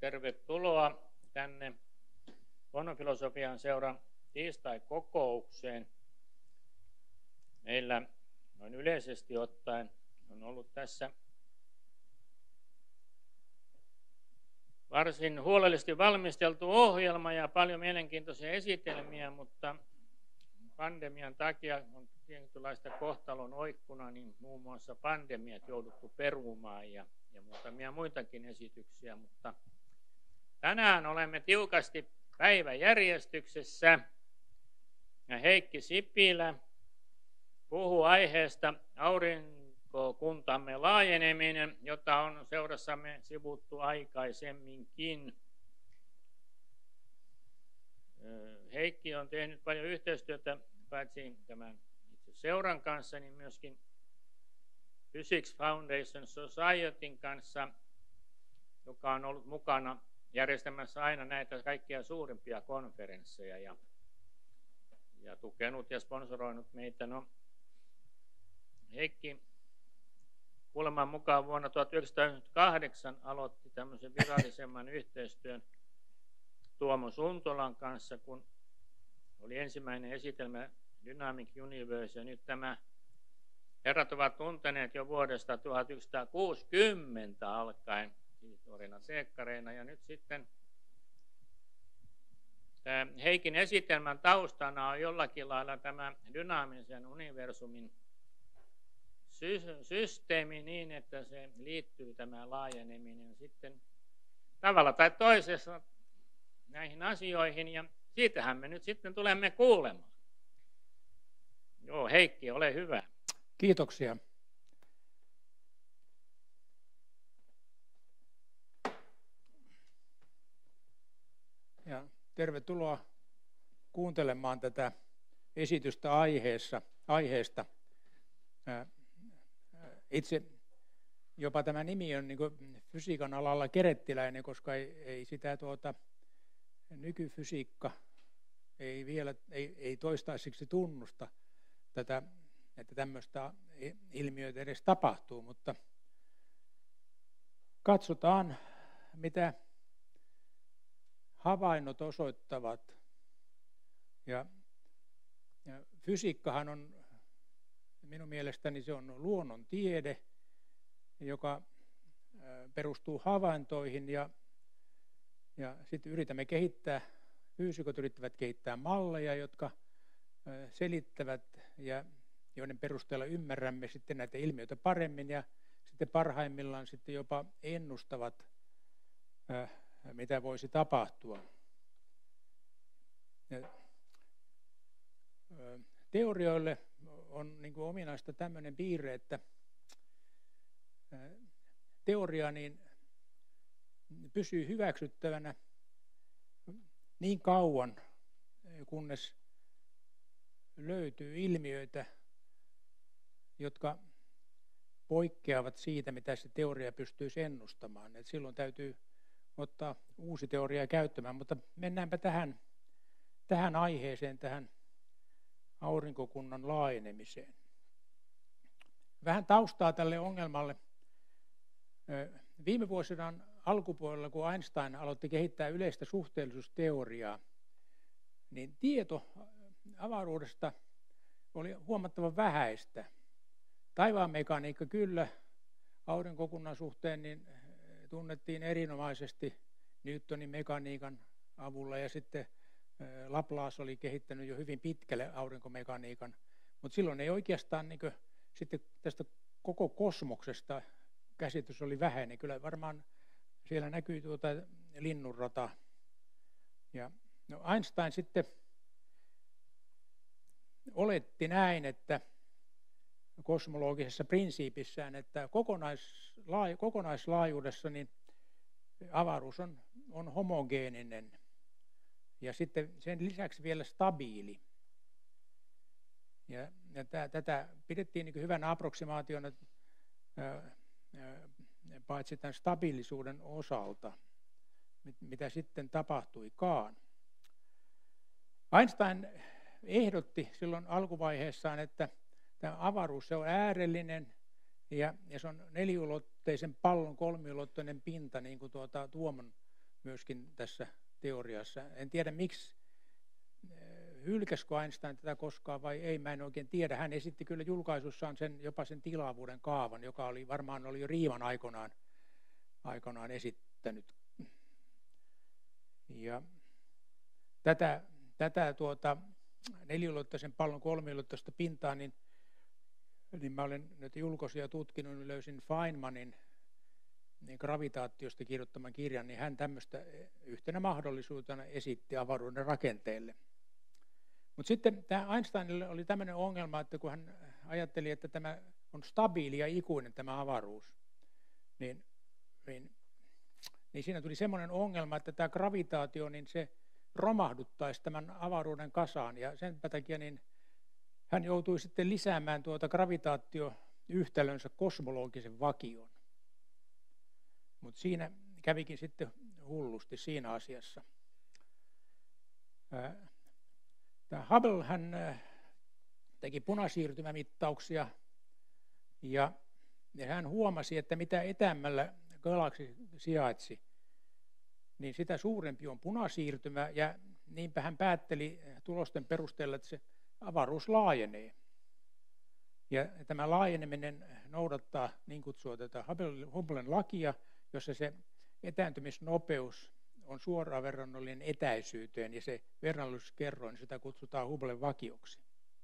Tervetuloa tänne Luonnonfilosofian seuran tiistai-kokoukseen. Meillä noin yleisesti ottaen on ollut tässä varsin huolellisesti valmisteltu ohjelma ja paljon mielenkiintoisia esitelmiä, mutta pandemian takia on tietynlaista kohtalon oikkuna, niin muun muassa pandemiat jouduttu perumaan ja muutamia muitakin esityksiä, mutta tänään olemme tiukasti päiväjärjestyksessä ja Heikki Sipilä puhuu aiheesta aurinkokuntamme laajeneminen, jota on seurassamme sivuttu aikaisemminkin. Heikki on tehnyt paljon yhteistyötä paitsi tämän itse seuran kanssa, niin myöskin Physics Foundation Societyn kanssa, joka on ollut mukana järjestämässä aina näitä kaikkia suurimpia konferensseja ja tukenut ja sponsoroinut meitä. No, Heikki kuuleman mukaan vuonna 1998 aloitti tämmöisen virallisemman yhteistyön Tuomo Suntolan kanssa, kun oli ensimmäinen esitelmä Dynamic Universe, ja nyt tämä herrat ovat tunteneet jo vuodesta 1960 alkaen nuorina teekkareina, ja nyt sitten Heikin esitelmän taustana on jollakin lailla tämä dynaamisen universumin systeemi niin, että se liittyy tämä laajeneminen sitten tavalla tai toisessa näihin asioihin, ja siitähän me nyt sitten tulemme kuulemaan. Joo, Heikki, ole hyvä. Kiitoksia. Ja tervetuloa kuuntelemaan tätä esitystä aiheesta. Itse jopa tämä nimi on niin kuin fysiikan alalla kerettiläinen, koska ei sitä nykyfysiikka ei toistaiseksi tunnusta tätä, että tämmöistä ilmiöitä edes tapahtuu, mutta katsotaan, mitä havainnot osoittavat. Ja fysiikkahan on, minun mielestäni se on luonnontiede, joka perustuu havaintoihin ja sitten yritämme fyysikot yrittävät kehittää malleja, jotka selittävät ja joiden perusteella ymmärrämme sitten näitä ilmiöitä paremmin ja sitten parhaimmillaan sitten jopa ennustavat, mitä voisi tapahtua. Teorioille on niin kuin ominaista tämmöinen piirre, että teoria niin pysyy hyväksyttävänä niin kauan, kunnes löytyy ilmiöitä, jotka poikkeavat siitä, mitä se teoria pystyisi ennustamaan. Et silloin täytyy ottaa uusi teoria käyttämään, mutta mennäänpä tähän aiheeseen, tähän aurinkokunnan laajenemiseen. Vähän taustaa tälle ongelmalle. Viime vuosina alkupuolella, kun Einstein aloitti kehittää yleistä suhteellisuusteoriaa, niin tieto avaruudesta oli huomattavan vähäistä. Taivaanmekaniikka kyllä aurinkokunnan suhteen niin tunnettiin erinomaisesti Newtonin mekaniikan avulla, ja sitten Laplace oli kehittänyt jo hyvin pitkälle aurinkomekaniikan, mutta silloin ei oikeastaan niin kuin, sitten tästä koko kosmoksesta käsitys oli vähäinen. Kyllä varmaan siellä näkyy linnunrata. Ja Einstein sitten oletti näin, että kosmologisessa prinsiipissään, että kokonaislaajuudessa niin avaruus on homogeeninen ja sitten sen lisäksi vielä stabiili. Ja tätä pidettiin niin kuin hyvänä approksimaationa paitsi tämän stabiilisuuden osalta, mitä sitten tapahtuikaan. Einstein ehdotti silloin alkuvaiheessaan, että tämä avaruus se on äärellinen ja se on neliulotteisen pallon kolmiulotteinen pinta, niin kuin Tuomon myöskin tässä teoriassa. En tiedä miksi, hylkäskö Einstein tätä koskaan vai ei, mä en oikein tiedä. Hän esitti kyllä julkaisussaan jopa sen tilavuuden kaavan, joka varmaan oli jo Riemann aikanaan esittänyt. Ja tätä neliulotteisen pallon kolmiulotteista pintaa, niin mä olen näitä julkaisuja tutkinut, niin löysin Feynmanin niin gravitaatiosta kirjoittaman kirjan, niin hän tämmöistä yhtenä mahdollisuutena esitti avaruuden rakenteelle. Mutta sitten tämä Einsteinille oli tämmöinen ongelma, että kun hän ajatteli, että tämä on stabiili ja ikuinen tämä avaruus, niin siinä tuli semmoinen ongelma, että tämä gravitaatio, niin se romahduttaisi tämän avaruuden kasaan, ja sen takia niin hän joutui sitten lisäämään gravitaatioyhtälönsä kosmologisen vakion. Mutta siinä kävikin sitten hullusti siinä asiassa. Tämä Hubble hän teki punasiirtymämittauksia ja hän huomasi, että mitä etäämmällä galaksi sijaitsi, niin sitä suurempi on punasiirtymä, ja niinpä hän päätteli tulosten perusteella, että se avaruus laajenee. Ja tämä laajeneminen noudattaa niin kutsua tätä Hubblen lakia, jossa se etääntymisnopeus on suoraan verrannollinen etäisyyteen, ja se verrannollisuuskerroin, sitä kutsutaan Hubblen vakioksi.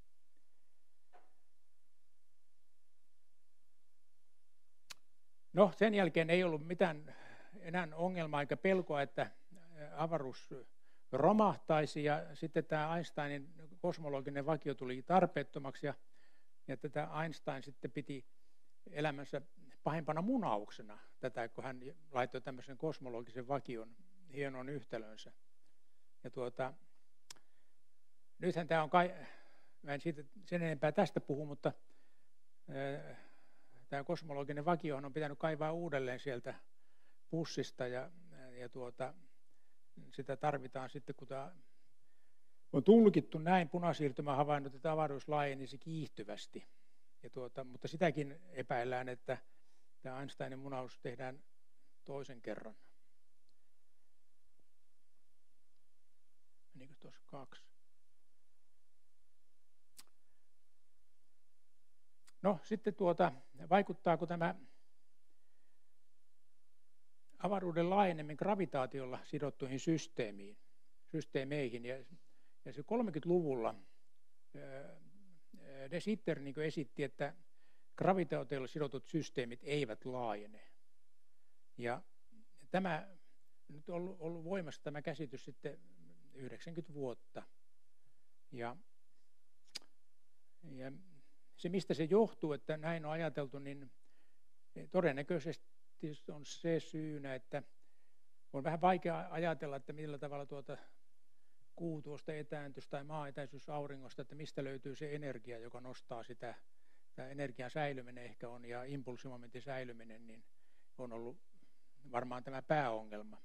No, sen jälkeen ei ollut mitään enää ongelmaa eikä pelkoa, että avaruus romahtaisi, ja sitten tämä Einsteinin kosmologinen vakio tuli tarpeettomaksi, ja tätä Einstein sitten piti elämänsä pahimpana munauksena tätä, kun hän laittoi tämmöisen kosmologisen vakion hienon yhtälönsä. Ja nythän tämä on mä en siitä sen enempää tästä puhu, mutta tämä kosmologinen vakio on pitänyt kaivaa uudelleen sieltä pussista, ja sitä tarvitaan sitten, kun tämä on tulkittu näin punasiirtymähavainnot, että avaruus laajenisi kiihtyvästi. Ja mutta sitäkin epäillään, että tämä Einsteinin munaus tehdään toisen kerran. Menikö tuossa 2? No sitten vaikuttaako tämä avaruuden laajeneminen gravitaatiolla sidottuihin systeemeihin. Ja se 30-luvulla de Sitter niin esitti, että gravitaatiolla sidotut systeemit eivät laajene. Ja tämä nyt on ollut voimassa tämä käsitys sitten 90 vuotta. Ja se, mistä se johtuu, että näin on ajateltu, niin todennäköisesti on se syynä, että on vähän vaikea ajatella, että millä tavalla kuu tuosta etääntyisi tai maa-etäisyys auringosta, että mistä löytyy se energia, joka nostaa sitä. Tämä energian säilyminen ehkä on, ja impulssimomentin säilyminen, niin on ollut varmaan tämä pääongelma.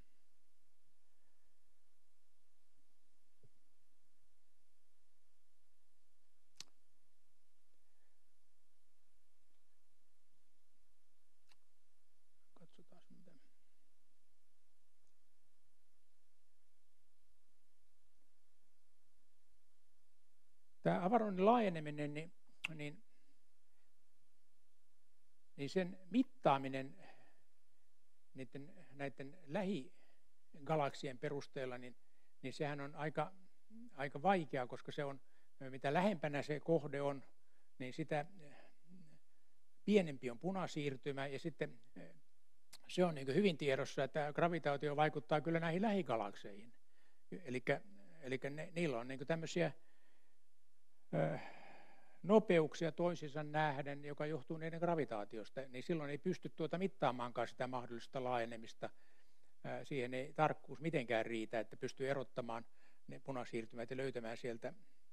Tämä avaruuden laajeneminen, niin sen mittaaminen näiden lähigalaksien perusteella, niin sehän on aika vaikeaa, koska se on, mitä lähempänä se kohde on, niin sitä pienempi on punasiirtymä, ja sitten se on niin kuin hyvin tiedossa, että gravitaatio vaikuttaa kyllä näihin lähigalakseihin. Eli niillä on niin kuin tämmöisiä nopeuksia toisiinsa nähden, joka johtuu niiden gravitaatiosta, niin silloin ei pysty mittaamaankaan sitä mahdollista laajenemista. Siihen ei tarkkuus mitenkään riitä, että pystyy erottamaan ne punasiirtymät ja löytämään sieltä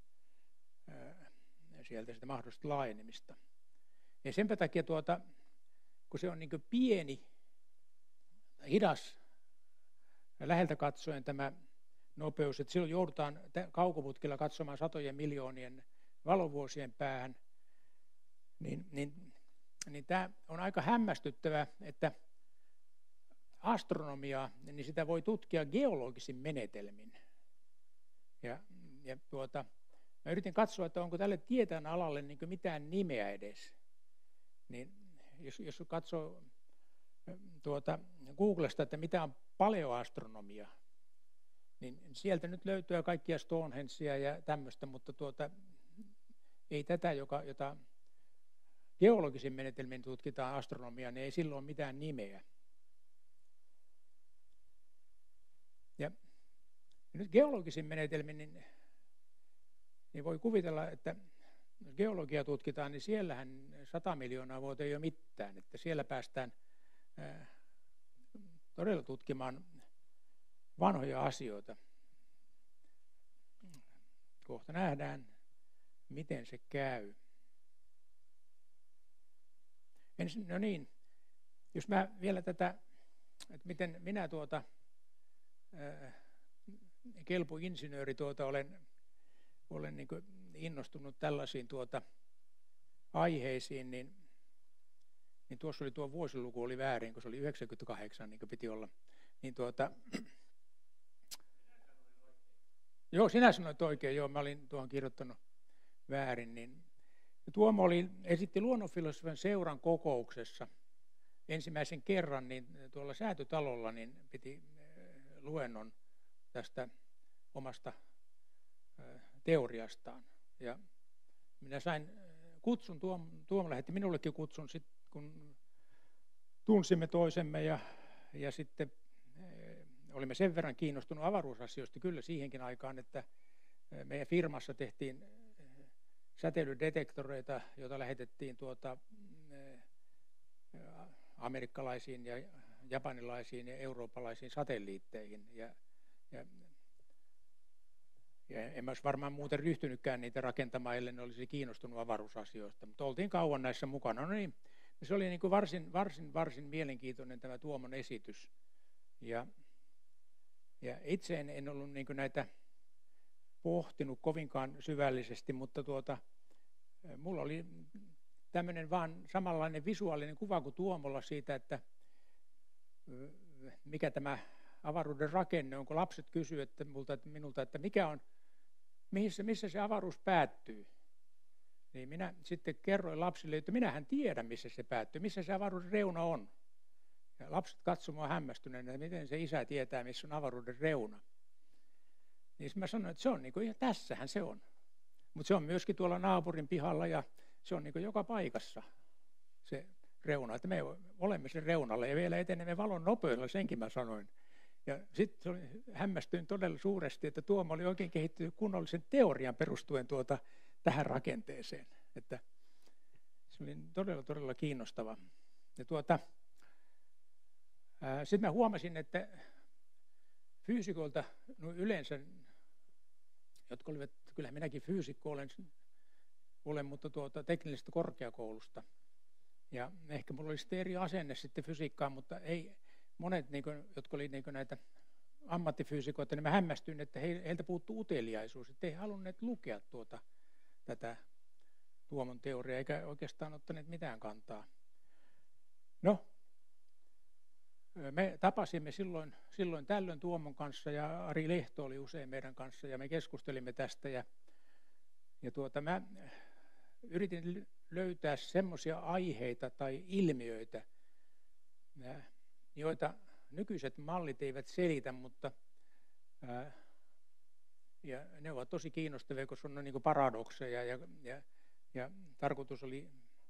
sitä mahdollista laajenemista. Ja senpä takia kun se on niin kuin pieni, hidas, läheltä katsoen tämä nopeus, että silloin joudutaan kaukoputkilla katsomaan satojen miljoonien valovuosien päähän, niin tämä on aika hämmästyttävä, että astronomiaa, niin sitä voi tutkia geologisin menetelmin. Ja mä yritin katsoa, että onko tälle tieteen alalle niin mitään nimeä edes. Niin jos katsoo Googlesta, että mitä on paleoastronomia, niin sieltä nyt löytyy kaikkia Stonehengea ja tämmöistä, mutta ei tätä, jota geologisin menetelmin tutkitaan astronomiaa, niin ei silloin ole mitään nimeä. Ja nyt geologisin menetelmin, niin voi kuvitella, että jos geologia tutkitaan, niin siellähän 100 miljoonaa vuotta ei ole mitään. Että siellä päästään todella tutkimaan vanhoja asioita. Kohta nähdään, miten se käy. No niin, jos mä vielä tätä, että miten minä kelpoinsinööri olen niin kuin innostunut tällaisiin aiheisiin, niin tuossa oli tuo vuosiluku oli väärin, kun se oli 98, niin kuin piti olla. Niin joo, sinä sanoit oikein, joo, mä olin tuohon kirjoittanut väärin. Niin Tuomo esitti luonnonfilosofian seuran kokouksessa ensimmäisen kerran, niin tuolla Säätytalolla niin piti luennon tästä omasta teoriastaan. Ja minä sain kutsun, Tuomo lähetti minullekin kutsun, kun tunsimme toisemme ja sitten olimme sen verran kiinnostunut avaruusasioista kyllä siihenkin aikaan, että meidän firmassa tehtiin säteilydetektoreita, joita lähetettiin amerikkalaisiin ja japanilaisiin ja eurooppalaisiin satelliitteihin. Ja en mä olisi varmaan muuten ryhtynytkään niitä rakentamaan, ellei ne olisi kiinnostunut avaruusasioista, mutta oltiin kauan näissä mukana. No niin, se oli niin kuin varsin mielenkiintoinen tämä Tuomon esitys. Ja itse en ollut niin kuin näitä pohtinut kovinkaan syvällisesti, mutta mulla oli tämmöinen vaan samanlainen visuaalinen kuva kuin Tuomolla siitä, että mikä tämä avaruuden rakenne on, kun lapset kysyvät minulta, että missä se avaruus päättyy. Niin minä sitten kerroin lapsille, että minähän tiedän, missä se päättyy, missä se avaruuden reuna on. Ja lapset katsoivat hämmästyneenä, että miten se isä tietää, missä on avaruuden reuna. Niin mä sanoin, että se on niin kuin, ja tässähän se on. Mutta se on myöskin tuolla naapurin pihalla ja se on niin kuin joka paikassa se reuna. Että me olemme sen reunalla ja vielä etenemme valon nopeudella, senkin mä sanoin. Ja sitten hämmästyin todella suuresti, että Tuomo oli oikein kehittynyt kunnollisen teorian perustuen tähän rakenteeseen. Että se oli todella kiinnostava. Ja sitten mä huomasin, että fyysikoilta yleensä, jotka olivat, kyllä minäkin fyysikko olen mutta teknillisestä korkeakoulusta. Ja ehkä mulla oli sitten eri asenne sitten fysiikkaan, mutta ei monet, jotka oli näitä ammattifyysikoita, niin mä hämmästyin, että heiltä puuttuu uteliaisuus, että ei halunneet lukea tätä Tuomon teoriaa, eikä oikeastaan ottaneet mitään kantaa. No, me tapasimme silloin tällöin Tuomon kanssa ja Ari Lehto oli usein meidän kanssa ja me keskustelimme tästä ja mä yritin löytää semmoisia aiheita tai ilmiöitä, joita nykyiset mallit eivät selitä, mutta ja ne ovat tosi kiinnostavia, koska on niin kuin paradokseja ja tarkoitus oli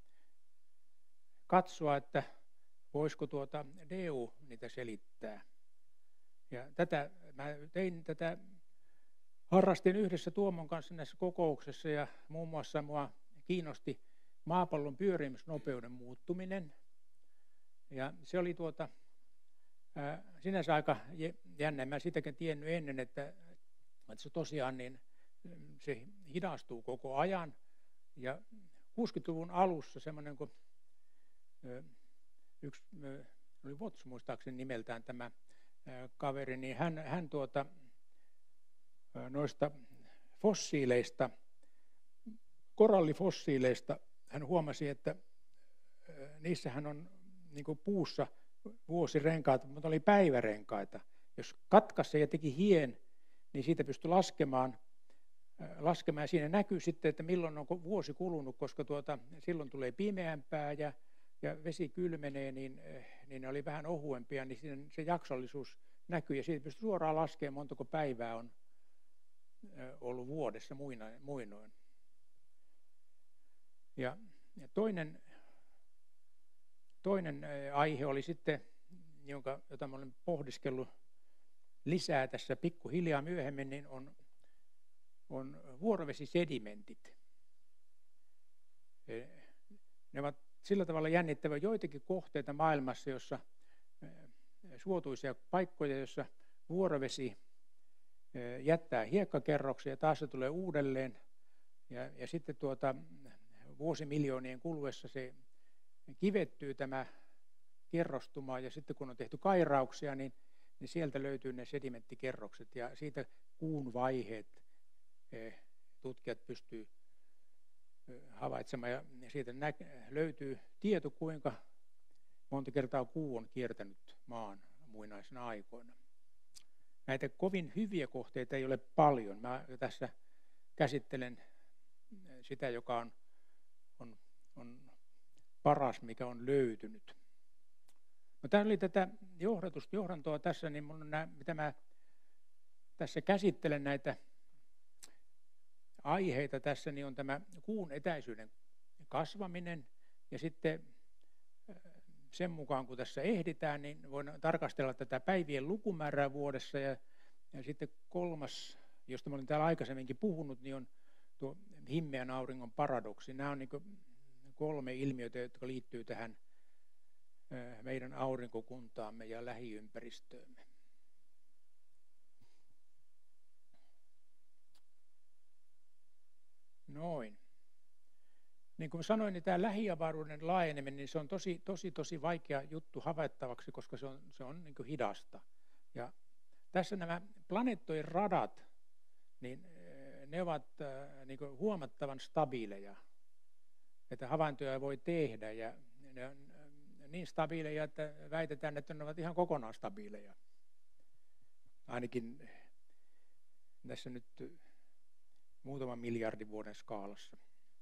katsoa, että voisiko DU niitä selittää. Ja mä harrastin yhdessä Tuomon kanssa näissä kokouksessa ja muun muassa mua kiinnosti maapallon pyörimisnopeuden muuttuminen. Ja se oli sinänsä aika jännä. Mä sitäkin tiennyt ennen, että se tosiaan niin se hidastuu koko ajan. Ja 60-luvun alussa semmoinen kuin yksi oli Watts muistaakseni nimeltään tämä kaveri, niin hän noista fossiileista, korallifossiileista, hän huomasi, että niissähän on niin kuin puussa vuosirenkaat, mutta oli päivärenkaita. Jos katkaisi ja teki hien, niin siitä pystyi laskemaan. Ja siinä näkyy sitten, että milloin on vuosi kulunut, koska silloin tulee pimeämpää ja vesi kylmenee, niin ne oli vähän ohuempia, niin siinä se jaksollisuus näkyy. Ja siitä pystyy suoraan laskemaan, montako päivää on ollut vuodessa muinoin. Ja toinen aihe oli sitten, jota mä olen pohdiskellut lisää tässä pikkuhiljaa myöhemmin, niin on vuorovesisedimentit. Ne ovat sillä tavalla jännittäviä joitakin kohteita maailmassa, jossa suotuisia paikkoja, jossa vuorovesi jättää hiekkakerroksia ja taas se tulee uudelleen. Ja sitten vuosimiljoonien kuluessa se kivettyy tämä kerrostuma ja sitten kun on tehty kairauksia, niin sieltä löytyy ne sedimenttikerrokset ja siitä kuun vaiheet tutkijat pystyy havaitsemaan ja siitä löytyy tieto, kuinka monta kertaa kuu on kiertänyt maan muinaisena aikoina. Näitä kovin hyviä kohteita ei ole paljon. Mä tässä käsittelen sitä, joka on paras, mikä on löytynyt. No, tämä oli tätä johdantoa tässä, niin mitä mä tässä käsittelen näitä aiheita tässä, niin on tämä kuun etäisyyden kasvaminen ja sitten sen mukaan, kun tässä ehditään, niin voidaan tarkastella tätä päivien lukumäärää vuodessa ja sitten kolmas, josta mä olin täällä aikaisemminkin puhunut, niin on tuo himmeän auringon paradoksi. Nämä on niin kuin 3 ilmiötä, jotka liittyy tähän meidän aurinkokuntaamme ja lähiympäristöömme. Noin. Niin kuin sanoin, niin tämä lähiavaruuden laajeneminen, niin se on tosi vaikea juttu havaittavaksi, koska se on niin kuin hidasta. Ja tässä nämä planeettojen radat, niin ne ovat niin kuin huomattavan stabiileja, että havaintoja voi tehdä ja ne on niin stabiileja, että väitetään, että ne ovat ihan kokonaan stabiileja. Ainakin tässä nyt muutaman miljardin vuoden skaalassa.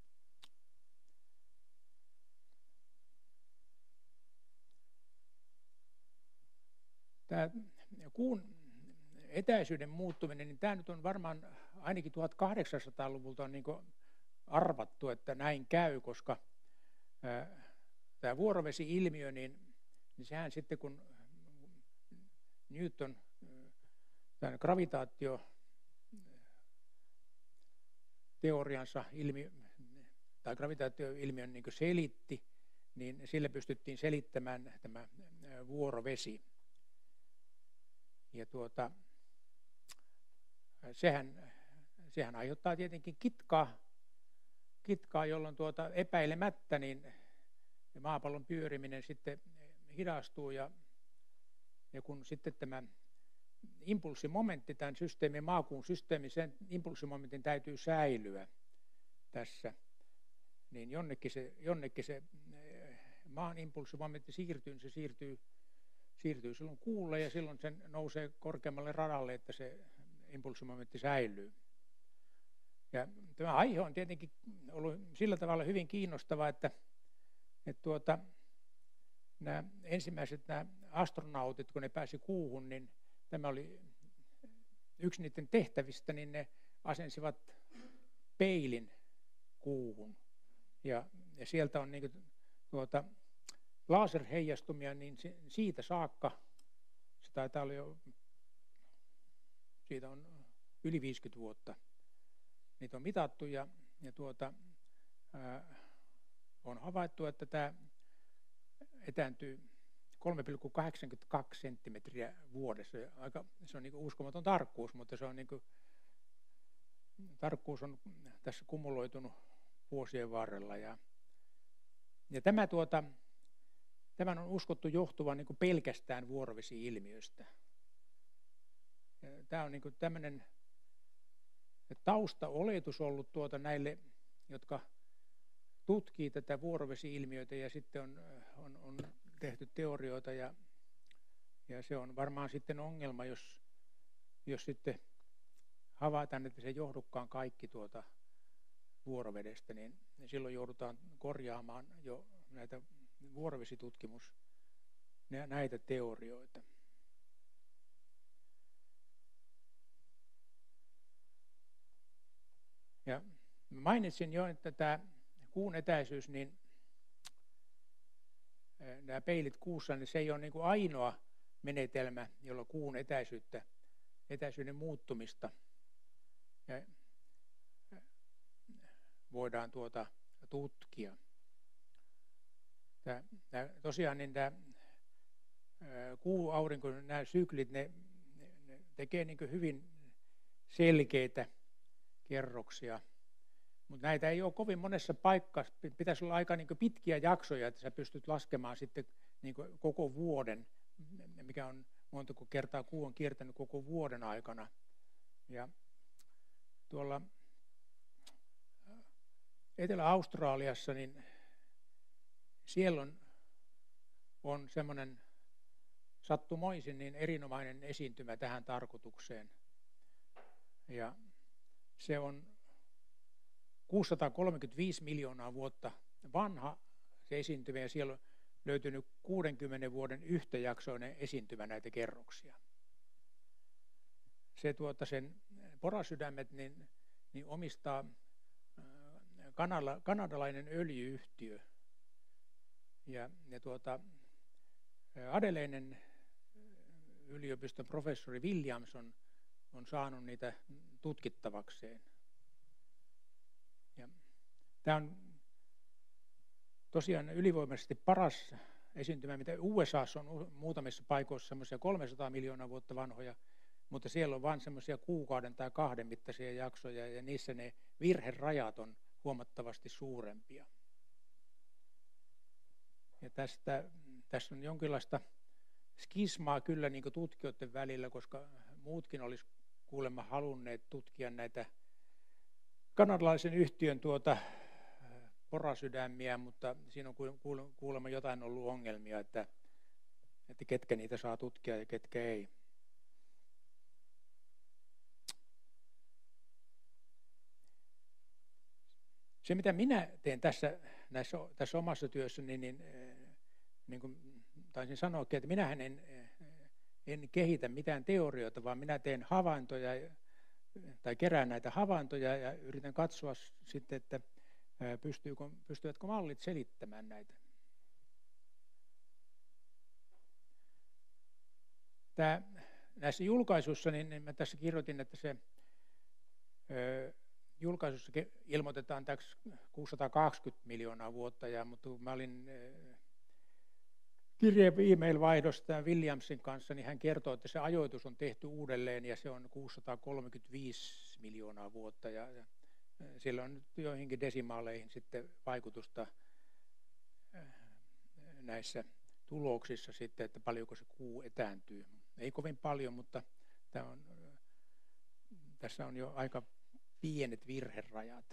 Tämä kuun etäisyyden muuttuminen, niin tämä nyt on varmaan ainakin 1800-luvulta on niin kuin arvattu, että näin käy, koska tämä vuorovesi-ilmiö, niin sehän sitten kun Newton tämän gravitaatioteoriansa tai gravitaatioilmiön niin kuin selitti, niin sillä pystyttiin selittämään tämä vuorovesi. Ja sehän aiheuttaa tietenkin kitkaa, jolloin epäilemättä niin maapallon pyöriminen sitten hidastuu ja kun sitten tämä impulssimomentti, tämän systeemin, maakuun systeemin, sen impulssimomentin täytyy säilyä tässä, niin jonnekin se maan impulssimomentti siirtyy, niin se siirtyy silloin kuulle ja silloin se nousee korkeammalle radalle, että se impulssimomentti säilyy. Ja tämä aihe on tietenkin ollut sillä tavalla hyvin kiinnostava, että nämä ensimmäiset astronautit, kun ne pääsi kuuhun, niin tämä oli yksi niiden tehtävistä, niin ne asensivat peilin kuuhun. Ja sieltä on niin laserheijastumia, niin siitä saakka, se taitaa olla jo, siitä on yli 50 vuotta, niitä on mitattu ja on havaittu, että tämä etääntyy 3,82 senttimetriä vuodessa. Se on niin kuin uskomaton tarkkuus, mutta se on niin kuin, tarkkuus on tässä kumuloitunut vuosien varrella. Ja tämän on uskottu johtuvan niin kuin pelkästään vuorovesi-ilmiöstä. Tämä on niin kuin tämmöinen taustaoletus ollut näille, jotka tutkii tätä vuorovesi-ilmiötä ja sitten on tehty teorioita ja Ja se on varmaan sitten ongelma, jos sitten havaitaan, että se ei johdukaan kaikki tuota vuorovedestä, niin silloin joudutaan korjaamaan jo näitä vuorovesitutkimus, näitä teorioita. Ja mainitsin jo, että tämä kuun etäisyys, niin nämä peilit kuussa, niin se ei ole niin kuin ainoa menetelmä, jolla kuun etäisyyden muuttumista voidaan tutkia. Tosiaan niin tämä kuu-aurinko, nämä syklit, ne tekee niin kuin hyvin selkeitä kerroksia, mutta näitä ei ole kovin monessa paikassa. Pitäisi olla aika niin kuin pitkiä jaksoja, että sä pystyt laskemaan sitten niin kuin koko vuoden, mikä on montako kertaa kuu on kiertänyt koko vuoden aikana. Ja tuolla Etelä-Australiassa, niin siellä on semmoinen sattumoisin niin erinomainen esiintymä tähän tarkoitukseen. Ja se on 635 miljoonaa vuotta vanha se esiintymä, ja siellä on löytynyt 60 vuoden yhtäjaksoinen esiintymä näitä kerroksia. Se sen porasydämet niin omistaa kanadalainen öljy-yhtiö. Ja Adelaiden yliopiston professori Williams on saanut niitä tutkittavakseen. Ja tämä on tosiaan ylivoimaisesti paras esiintymä, mitä USAssa on muutamissa paikoissa semmoisia 300 miljoonaa vuotta vanhoja, mutta siellä on vain semmoisia kuukauden tai 2 mittaisia jaksoja, ja niissä ne virherajat on huomattavasti suurempia. Ja tässä on jonkinlaista skismaa kyllä niin kuin tutkijoiden välillä, koska muutkin olisi kuulemma halunneet tutkia näitä kanadalaisen yhtiön porasydämiä, mutta siinä on kuulemma jotain ollut ongelmia, että ketkä niitä saa tutkia ja ketkä ei. Se, mitä minä teen tässä omassa työssäni, niin kuin taisin sanoakin, että minähän en kehitä mitään teorioita, vaan minä teen havaintoja tai kerään näitä havaintoja ja yritän katsoa sitten, että pystyvätkö mallit selittämään näitä. Näissä julkaisuissa, niin mä tässä kirjoitin, että se julkaisussa ilmoitetaan täksi 620 miljoonaa vuotta, mutta kun mä olin e-mail-vaihdosta Williamsin kanssa, niin hän kertoo, että se ajoitus on tehty uudelleen ja se on 635 miljoonaa vuotta ja sillä on nyt joihinkin desimaaleihin sitten vaikutusta näissä tuloksissa sitten, että paljonko se kuu etääntyy. Ei kovin paljon, mutta tässä on jo aika pienet virherajat.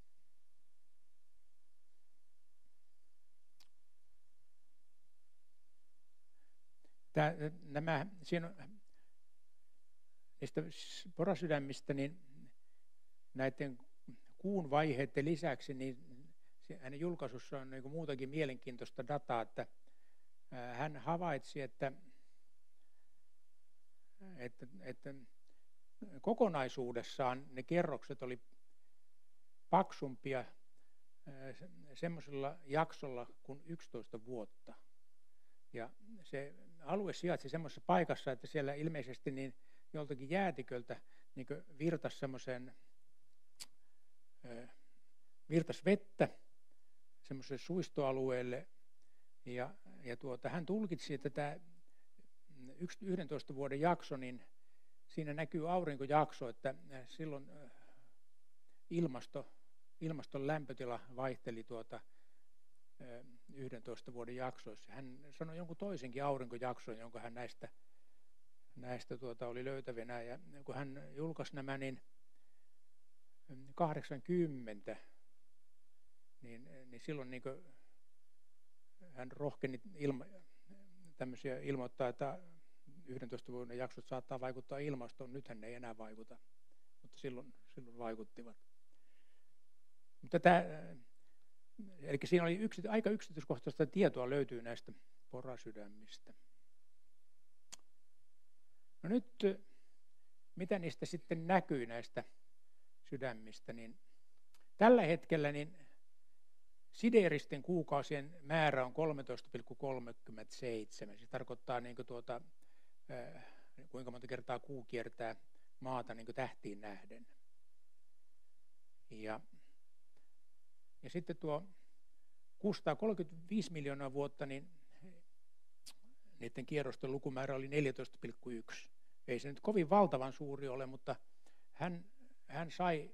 Siinä niistä porasydämistä, niin näiden kuun vaiheiden lisäksi, niin hänen julkaisussa on niin muutakin mielenkiintoista dataa, että hän havaitsi, että kokonaisuudessaan ne kerrokset oli paksumpia semmoisella jaksolla kuin 11 vuotta. Ja se alue sijaitsi semmoisessa paikassa, että siellä ilmeisesti niin joltakin jäätiköltä niin virtasi semmoiseen virtas vettä semmoiselle suistoalueelle. Ja hän tulkitsi, että tämä 11 vuoden jakso, niin siinä näkyy aurinkojakso, että silloin ilmaston lämpötila vaihteli 11 vuoden jaksoissa. Hän sanoi jonkun toisenkin aurinkojakson, jonka hän näistä oli löytävinä. Ja kun hän julkaisi nämä, niin 80, niin silloin niin hän rohkeni ilmoittaa, että 11 vuoden jaksot saattaa vaikuttaa ilmastoon, nythän ne ei enää vaikuta, mutta silloin vaikuttivat. Mutta eli siinä oli aika yksityiskohtaista tietoa löytyy näistä porasydämistä. No nyt, mitä niistä sitten näkyy näistä sydämistä, niin tällä hetkellä niin sideeristen kuukausien määrä on 13,37. Se tarkoittaa kuinka monta kertaa kuu kiertää maata tähtiin nähden. Ja sitten tuo 635 miljoonaa vuotta, niin niiden kierrosten lukumäärä oli 14,1. Ei se nyt kovin valtavan suuri ole, mutta hän sai,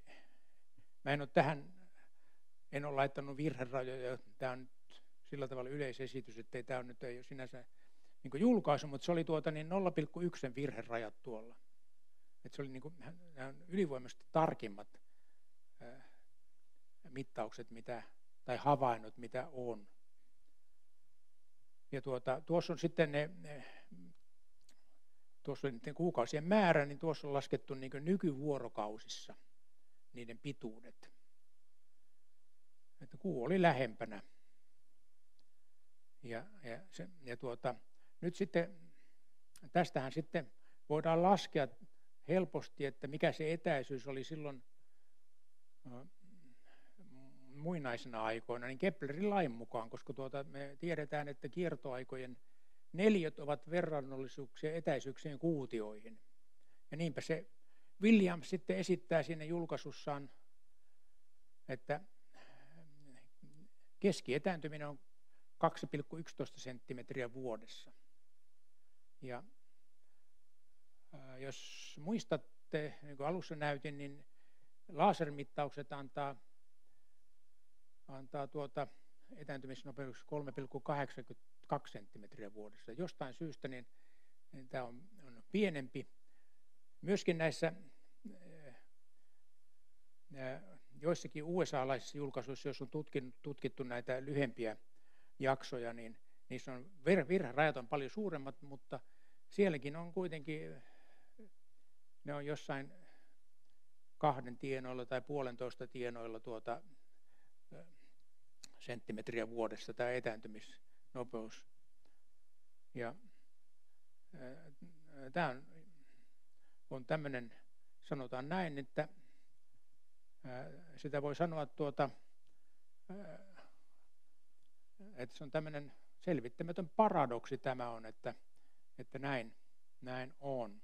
en ole laittanut virherajoja, tämä on nyt sillä tavalla yleisesitys, että tämä nyt ei ole sinänsä niin julkaisu, mutta se oli 0,1 virherajat tuolla. Että se oli ylivoimaisesti tarkimmat mittaukset, tai havainnot, mitä on. Ja tuossa on sitten tuossa on niiden kuukausien määrä, niin tuossa on laskettu nykyvuorokausissa niiden pituudet. Että kuu oli lähempänä. Nyt sitten, tästähän sitten voidaan laskea helposti, että mikä se etäisyys oli silloin muinaisena aikoina, niin Keplerin lain mukaan, koska me tiedetään, että kiertoaikojen neliöt ovat verrannollisuuksia etäisyyksien kuutioihin. Ja niinpä se Williams sitten esittää siinä julkaisussaan, että keskietääntyminen on 2,11 senttimetriä vuodessa. Ja jos muistatte, niin kuin alussa näytin, niin lasermittaukset antaa etääntymisnopeus 3,82 senttimetriä vuodessa. Jostain syystä niin tämä on pienempi. Myöskin näissä joissakin USA-laisissa julkaisuissa, jos on tutkittu näitä lyhempiä jaksoja, niin niissä on virherajat on paljon suuremmat, mutta sielläkin on kuitenkin, ne on jossain 2 tienoilla tai 1,5 tienoilla senttimetriä vuodessa tämä etääntymisnopeus. Ja tämä on tämmöinen, sanotaan näin, että sitä voi sanoa, että se on tämmöinen selvittämätön paradoksi tämä on, että näin on.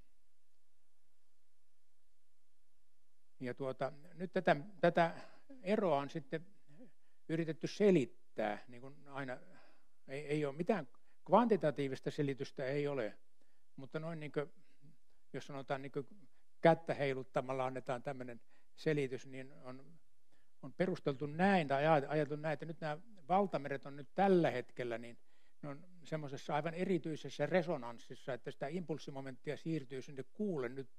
Ja nyt tätä eroa on sitten yritetty selittää, niin kuin aina, ei ole mitään kvantitatiivista selitystä ei ole, mutta noin niin kuin, jos sanotaan niin kuin kättä heiluttamalla annetaan tämmöinen selitys, niin on perusteltu näin tai ajateltu näin, että nyt nämä valtameret on nyt tällä hetkellä, niin ne on semmoisessa aivan erityisessä resonanssissa, että sitä impulssimomenttia siirtyy sinne kuulle nyt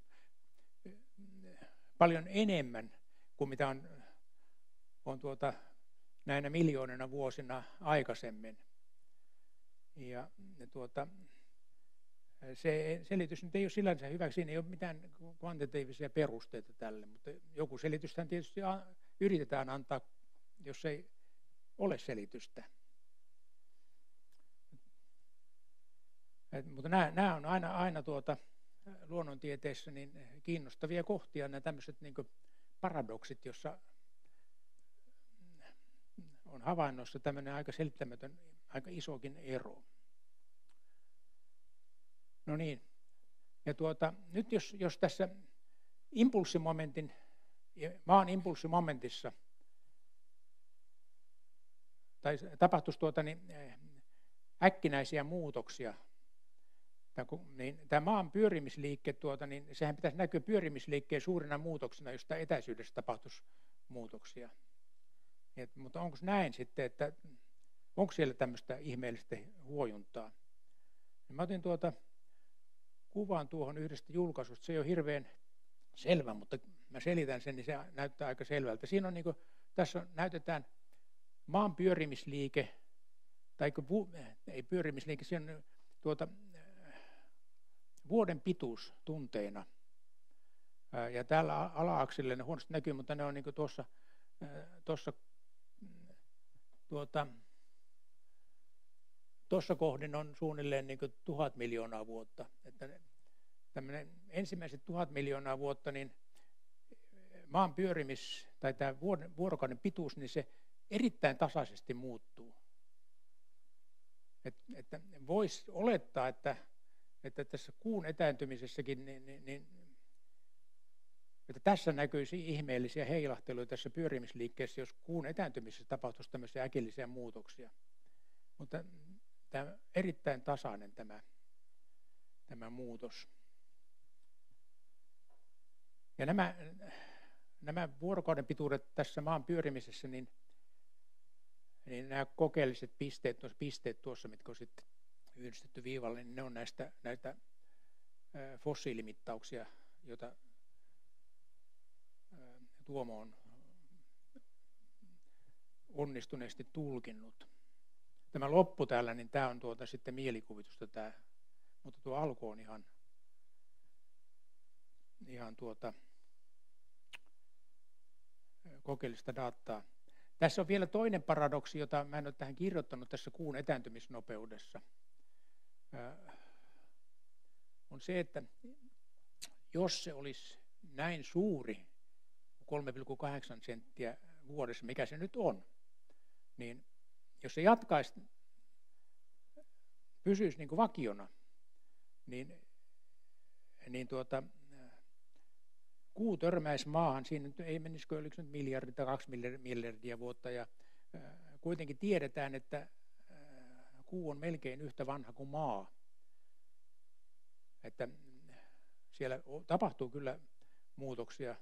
paljon enemmän kuin mitä on näinä miljoonina vuosina aikaisemmin. Ja se selitys nyt ei ole sillänsä hyväksi, siinä ei ole mitään kvantitatiivisia perusteita tälle, mutta joku selityshän tietysti yritetään antaa, jos ei ole selitystä. Mutta nämä on aina luonnontieteessä niin kiinnostavia kohtia, nämä tämmöiset niin paradoksit, jossa on havainnossa tämmöinen aika selittämätön, aika isokin ero. No niin, ja nyt jos tässä impulssimomentin, maan impulssimomentissa tai tapahtuisi äkkinäisiä muutoksia, niin tämä maan pyörimisliike, niin sehän pitäisi näkyä pyörimisliikkeen suurena muutoksena, jos tämä etäisyydessä tapahtuisi muutoksia. Mutta onko näin sitten, että onko siellä tämmöistä ihmeellistä huojuntaa? Ja mä otin kuvan tuohon yhdestä julkaisusta, se ei ole hirveän selvä, mutta mä selitän sen, niin se näyttää aika selvältä. Siinä on tässä näytetään maan pyörimisliike, tai ei pyörimisliike, siinä on vuoden pituus tunteina. Ja täällä ala-aksille ne huonosti näkyy, mutta ne on niin kuin tuossa kohdin on suunnilleen niin kuin 1000 miljoonaa vuotta. Että tämmöinen ensimmäiset 1000 miljoonaa vuotta, niin maan tai tämä vuorokauden pituus, niin se erittäin tasaisesti muuttuu. Että voisi olettaa, että tässä kuun etääntymisessäkin, että tässä näkyisi ihmeellisiä heilahteluja tässä pyörimisliikkeessä, jos kuun etääntymisessä tapahtuisi tämmöisiä äkillisiä muutoksia. Mutta tämä erittäin tasainen tämä muutos. Ja nämä vuorokauden pituudet tässä maan pyörimisessä, niin nämä kokeelliset pisteet tuossa, mitkä on sitten yhdistetty viivalle, niin ne on näitä fossiilimittauksia, joita Tuomo on onnistuneesti tulkinnut. Tämä loppu täällä, niin tämä on sitten mielikuvitusta tämä, mutta tuo alku on ihan kokeellista dataa. Tässä on vielä toinen paradoksi, jota mä en ole tähän kirjoittanut tässä kuun etääntymisnopeudessa. On se, että jos se olisi näin suuri, 3,8 senttiä vuodessa, mikä se nyt on, niin jos se jatkaisi, pysyisi niin kuin vakiona, niin kuu törmäisi maahan, siinä nyt ei menisikö, oliko nyt miljardi tai 2 miljardia vuotta, ja kuitenkin tiedetään, että kuu on melkein yhtä vanha kuin maa. Että siellä tapahtuu kyllä muutoksia,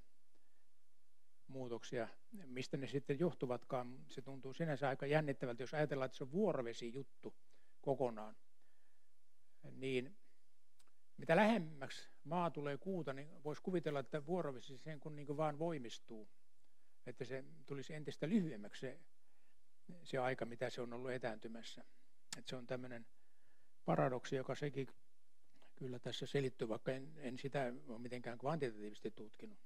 mistä ne sitten johtuvatkaan. Se tuntuu sinänsä aika jännittävältä, jos ajatellaan, että se on vuorovesijuttu kokonaan. Niin mitä lähemmäksi maa tulee kuuta, niin voisi kuvitella, että vuorovesi sen kun niin vaan voimistuu. Että se tulisi entistä lyhyemmäksi se aika, mitä se on ollut etääntymässä. Että se on tämmöinen paradoksi, joka sekin kyllä tässä selittyy, vaikka en sitä ole mitenkään kvantitatiivisesti tutkinut.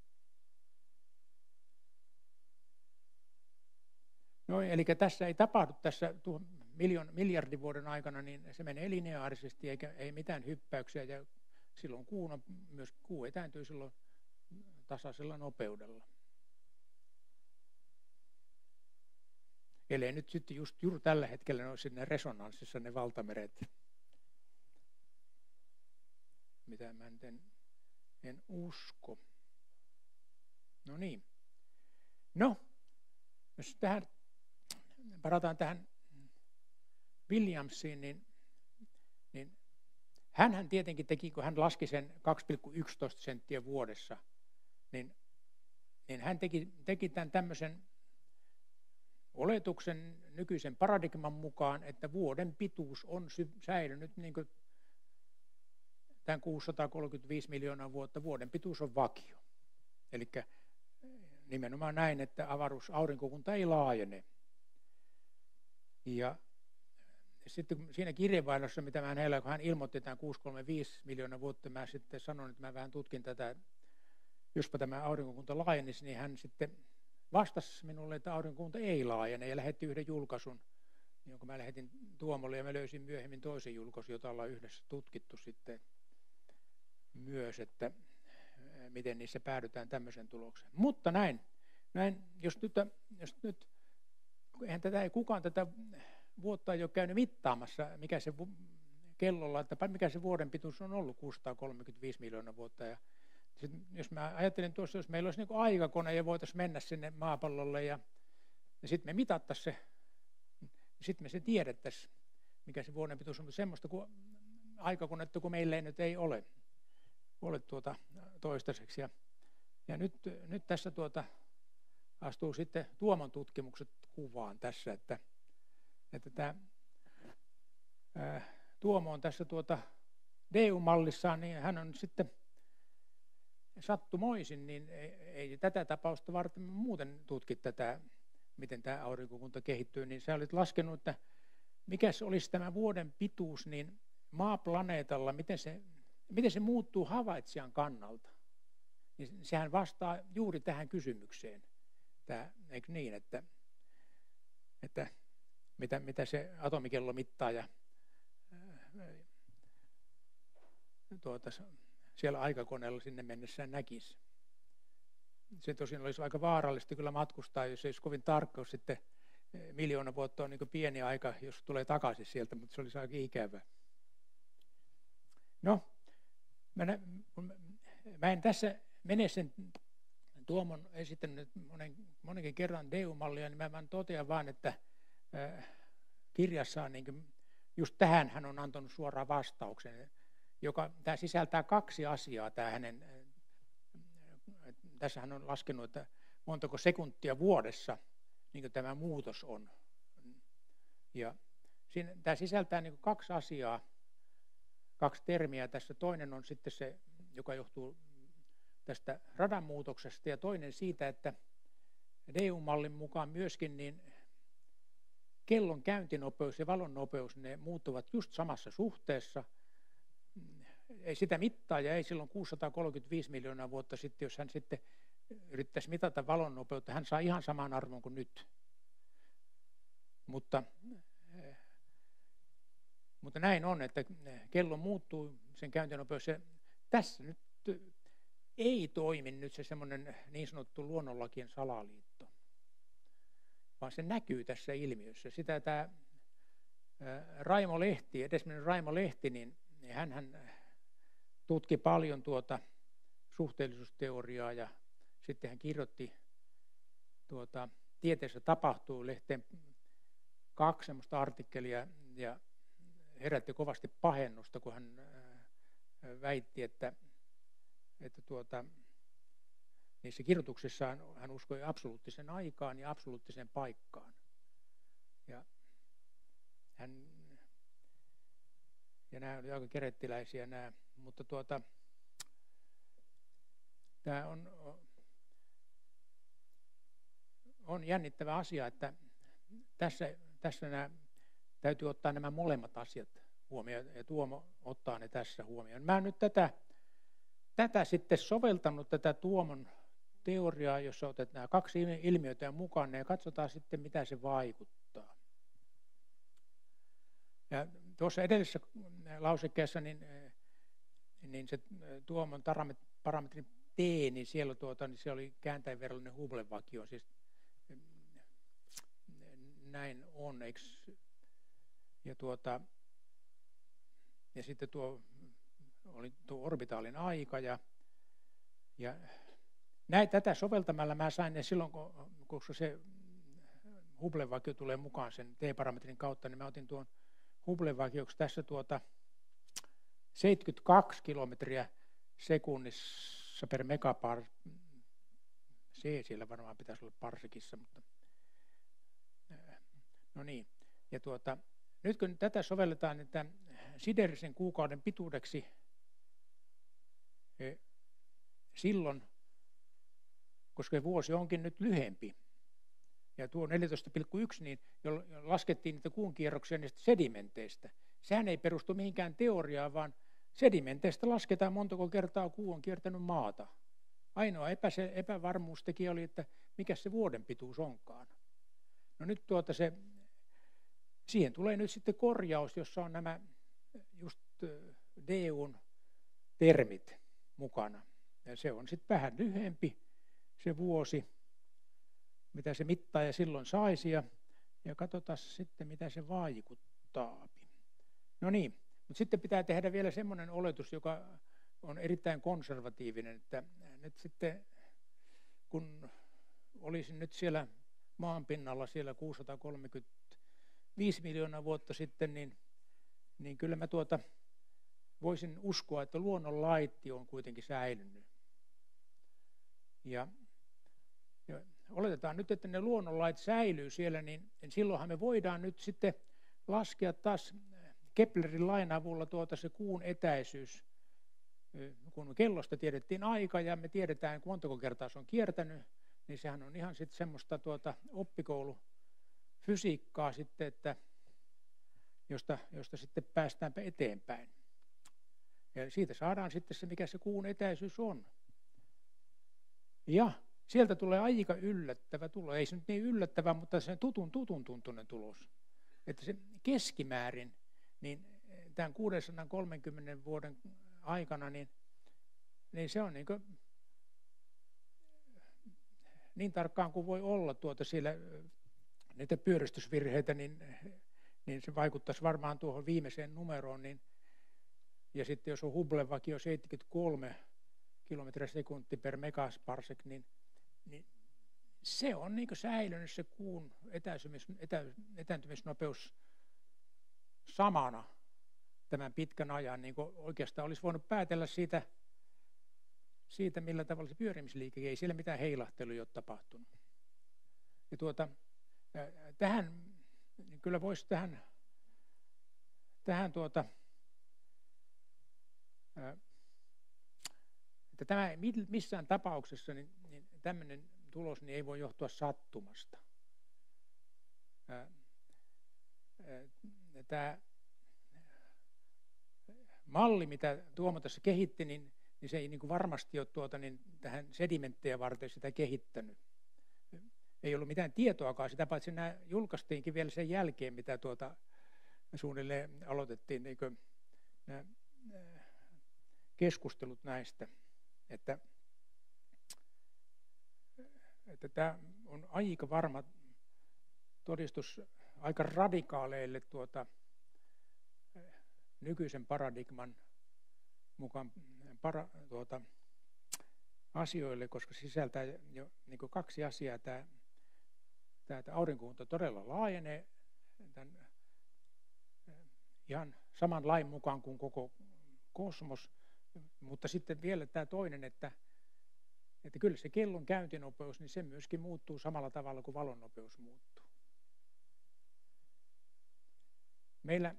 No, eli tässä ei tapahdu tässä miljardin vuoden aikana, niin se menee lineaarisesti eikä ei mitään hyppäyksiä, ja silloin kuu etääntyy silloin tasaisella nopeudella. Eli nyt sitten juuri tällä hetkellä ne on sinne resonanssissa ne valtameret, mitä mä en usko. No niin. No, jos palataan tähän Williamsiin, niin hänhän tietenkin teki, kun hän laski sen 2,11 senttiä vuodessa, niin hän teki tämän tämmöisen oletuksen nykyisen paradigman mukaan, että vuoden pituus on säilynyt niin kuin tämän 635 miljoonaa vuotta, vuoden pituus on vakio. Eli nimenomaan näin, että aurinkokunta ei laajene. Ja sitten siinä kirjeenvaihdossa, mitä kun hän ilmoitti tämän 635 miljoonaa vuotta, mä sitten sanoin, että mä vähän tutkin tätä, jospa tämä aurinkokunta laajenisi, niin hän sitten vastasi minulle, että aurinkokunta ei laajene, ja lähetti yhden julkaisun, jonka mä lähetin Tuomolle, ja mä löysin myöhemmin toisen julkaisun, jota ollaan yhdessä tutkittu sitten myös, että miten niissä päädytään tämmöisen tulokseen. Mutta näin jos nyt eihän kukaan tätä vuotta ei ole käynyt mittaamassa, mikä se kellolla, että mikä se vuoden pituus on ollut 635 miljoonaa vuotta. Ja jos mä ajattelin tuossa, jos meillä olisi niin kuin aikakone ja voitaisiin mennä sinne maapallolle ja sitten me mitattaisiin se, sitten me se tiedettäisiin, mikä se vuoden pituus on, mutta semmoista kuin aikakonetta, kun meillä ei ole toistaiseksi. Ja nyt tässä astuu sitten Tuomon tutkimukset kuvaan tässä, että tämä Tuomo on tässä DU-mallissaan, niin hän on sitten sattumoisin, niin ei tätä tapausta varten muuten tutki tätä, miten tämä aurinkokunta kehittyy, niin sä olit laskenut, että mikä olisi tämä vuoden pituus, niin maaplaneetalla, miten se miten se muuttuu havaitsijan kannalta, niin sehän vastaa juuri tähän kysymykseen. Eikö niin, että mitä se atomikello mittaa ja siellä aikakoneella sinne mennessään näkisi. Se tosiaan olisi aika vaarallista kyllä matkustaa, jos ei olisi kovin tarkka, sitten 1 000 000 vuotta on niin pieni aika, jos tulee takaisin sieltä, mutta se olisi aika ikävä. No, mä en tässä mene sen Tuomon esittänyt monenkin kerran DEU-mallia, niin mä totean vaan, että kirjassaan niin just tähän hän on antanut suoraan vastauksen, tämä sisältää 2 asiaa. Tässä hän on laskenut, että montako sekuntia vuodessa niin tämä muutos on. Ja tämä sisältää niin 2 asiaa, 2 termiä tässä. Toinen on sitten se, joka johtuu tästä radan muutoksesta, ja toinen siitä, että DEU-mallin mukaan myöskin niin kellon käyntinopeus ja valonnopeus, ne muuttuvat just samassa suhteessa. Ei sitä mittaa, ja ei silloin 635 miljoonaa vuotta sitten, jos hän sitten yrittäisi mitata valonnopeutta, hän saa ihan saman arvon kuin nyt. Mutta näin on, että kello muuttuu, sen käyntinopeus. Ja tässä nyt ei toimi nyt se semmoinen niin sanottu luonnonlakien salaliitto, vaan se näkyy tässä ilmiössä. Sitä tämä Raimo Lehti, edesmennyt Raimo Lehti, niin hän tutki paljon suhteellisuusteoriaa, ja sitten hän kirjoitti Tieteessä tapahtuu -lehteen 2 semmoista artikkelia, ja herätti kovasti pahennusta, kun hän väitti, että niissä kirjoituksissaan hän uskoi absoluuttisen aikaan ja absoluuttiseen paikkaan. Ja nämä olivat aika kerettiläisiä nämä, mutta tämä on jännittävä asia, että tässä täytyy ottaa nämä molemmat asiat huomioon, ja Tuomo ottaa ne tässä huomioon. Mä nyt tätä sitten soveltanut, tätä Tuomon teoriaa, jossa otetaan nämä 2 ilmiötä mukaan, ja katsotaan sitten, mitä se vaikuttaa. Ja tuossa edellisessä lausekkeessa niin se Tuomon parametri T, niin siellä niin se oli kääntäjäverrallinen Hubble-vakio, siis näin on, eikö? Ja sitten oli tuo orbitaalin aika, ja tätä soveltamalla mä sain ne silloin, koska se Hubble-vakio tulee mukaan sen T-parametrin kautta, niin mä otin tuon Hubble-vakioksi tässä 72 kilometriä sekunnissa per megapar. Siellä varmaan pitäisi olla parsekissa, mutta no niin. Ja nyt kun tätä sovelletaan, että siderisen kuukauden pituudeksi silloin, koska vuosi onkin nyt lyhempi, ja tuo 14,1, niin jo laskettiin niitä kuun kierroksia niistä sedimenteistä. Sehän ei perustu mihinkään teoriaan, vaan sedimenteistä lasketaan montako kertaa kuu on kiertänyt maata. Ainoa epävarmuustekijä oli, että mikä se vuoden pituus onkaan. No nyt siihen tulee nyt sitten korjaus, jossa on nämä just DEUn termit mukana. Ja se on sitten vähän lyhempi se vuosi, mitä se mittaaja silloin saisi, ja katsotaan sitten, mitä se vaikuttaa. No niin, mutta sitten pitää tehdä vielä semmoinen oletus, joka on erittäin konservatiivinen, että nyt sitten kun olisin nyt siellä maanpinnalla siellä 635 miljoonaa vuotta sitten, niin kyllä mä voisin uskoa, että luonnonlait on kuitenkin säilynyt. Ja oletetaan nyt, että ne luonnonlait säilyy siellä, niin silloinhan me voidaan nyt sitten laskea taas Keplerin lain avulla se kuun etäisyys. Kun kellosta tiedettiin aika ja me tiedetään, montako kertaa se on kiertänyt, niin sehän on ihan sitten semmoista oppikoulufysiikkaa sitten, että josta sitten päästäänpä eteenpäin. Ja siitä saadaan sitten se, mikä se kuun etäisyys on. Ja sieltä tulee aika yllättävä tulos. Ei se nyt niin yllättävä, mutta se tutun tuntunen tulos. Että se keskimäärin, niin tämän 630 vuoden aikana, niin se on niin tarkkaan kuin voi olla siellä niitä pyöristysvirheitä, niin se vaikuttaisi varmaan tuohon viimeiseen numeroon. Ja sitten jos on Hubblen vakio 73 kilometriä sekunti per megasparsec, niin se on säilynyt se kuun etääntymisnopeus samana tämän pitkän ajan. Niin oikeastaan olisi voinut päätellä siitä, millä tavalla se pyörimisliike, ei siellä mitään heilahteluja ole tapahtunut. Ja tähän, niin kyllä voisi tähän että tämä missään tapauksessa niin tämmöinen tulos niin ei voi johtua sattumasta. Tämä malli, mitä Tuomo tässä kehitti, niin se ei varmasti ole tähän sedimenttejä varten sitä kehittänyt. Ei ollut mitään tietoakaan sitä, paitsi nämä julkaistiinkin vielä sen jälkeen, mitä suunnilleen aloitettiin nämä keskustelut näistä. Että tämä on aika varma todistus aika radikaaleille nykyisen paradigman mukaan asioille, koska sisältää jo kaksi asiaa. Tämä aurinkokunta todella laajenee tämän ihan saman lain mukaan kuin koko kosmos, mutta sitten vielä tämä toinen, että kyllä se kellon käyntinopeus, niin se myöskin muuttuu samalla tavalla kuin valon nopeus muuttuu. Meillä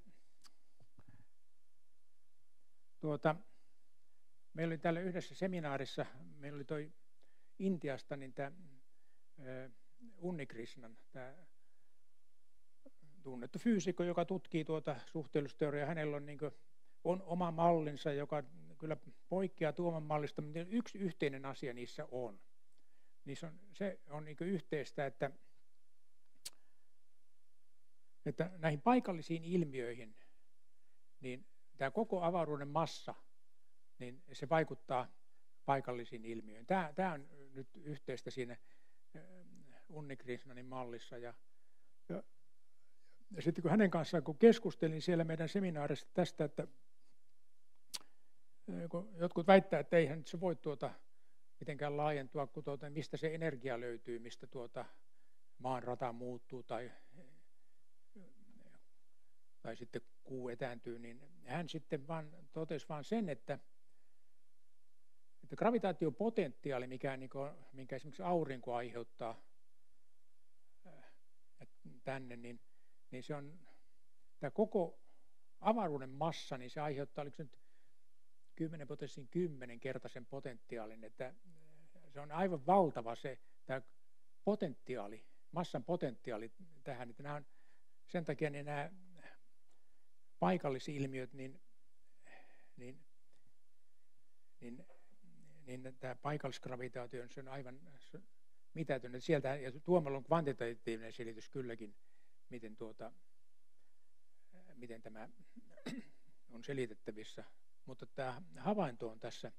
oli täällä yhdessä seminaarissa, meillä oli toi Intiasta, niin tämä Unnikrishnan, tämä tunnettu fyysikko, joka tutkii suhteellisuusteoriaa. Hänellä on oma mallinsa, joka kyllä poikkeaa Tuoman mallista, mutta yksi yhteinen asia niissä on. Se on yhteistä, että näihin paikallisiin ilmiöihin, niin tämä koko avaruuden massa, niin se vaikuttaa paikallisiin ilmiöihin. Tämä on nyt yhteistä siinä Unnikrishnanin mallissa. Ja sitten kun hänen kanssaan kun keskustelin siellä meidän seminaarissa tästä, että kun jotkut väittää, että eihän se voi mitenkään laajentua, kun mistä se energia löytyy, mistä maan rata muuttuu tai sitten kuu etääntyy, niin hän sitten totesi vaan sen, että gravitaatiopotentiaali, minkä esimerkiksi aurinko aiheuttaa tänne, niin se on tämä koko avaruuden massa, niin se aiheuttaa, oliko se nyt 10^10 potentiaalin, että se on aivan valtava tämä potentiaali, massan potentiaali tähän, että nämä on, sen takia niin nämä paikallisilmiöt, niin tämä paikallisgravitaatio on aivan mitätön. Sieltä, ja Tuomalla on kvantitatiivinen selitys kylläkin, miten tämä on selitettävissä. Mutta tämä havainto on tässä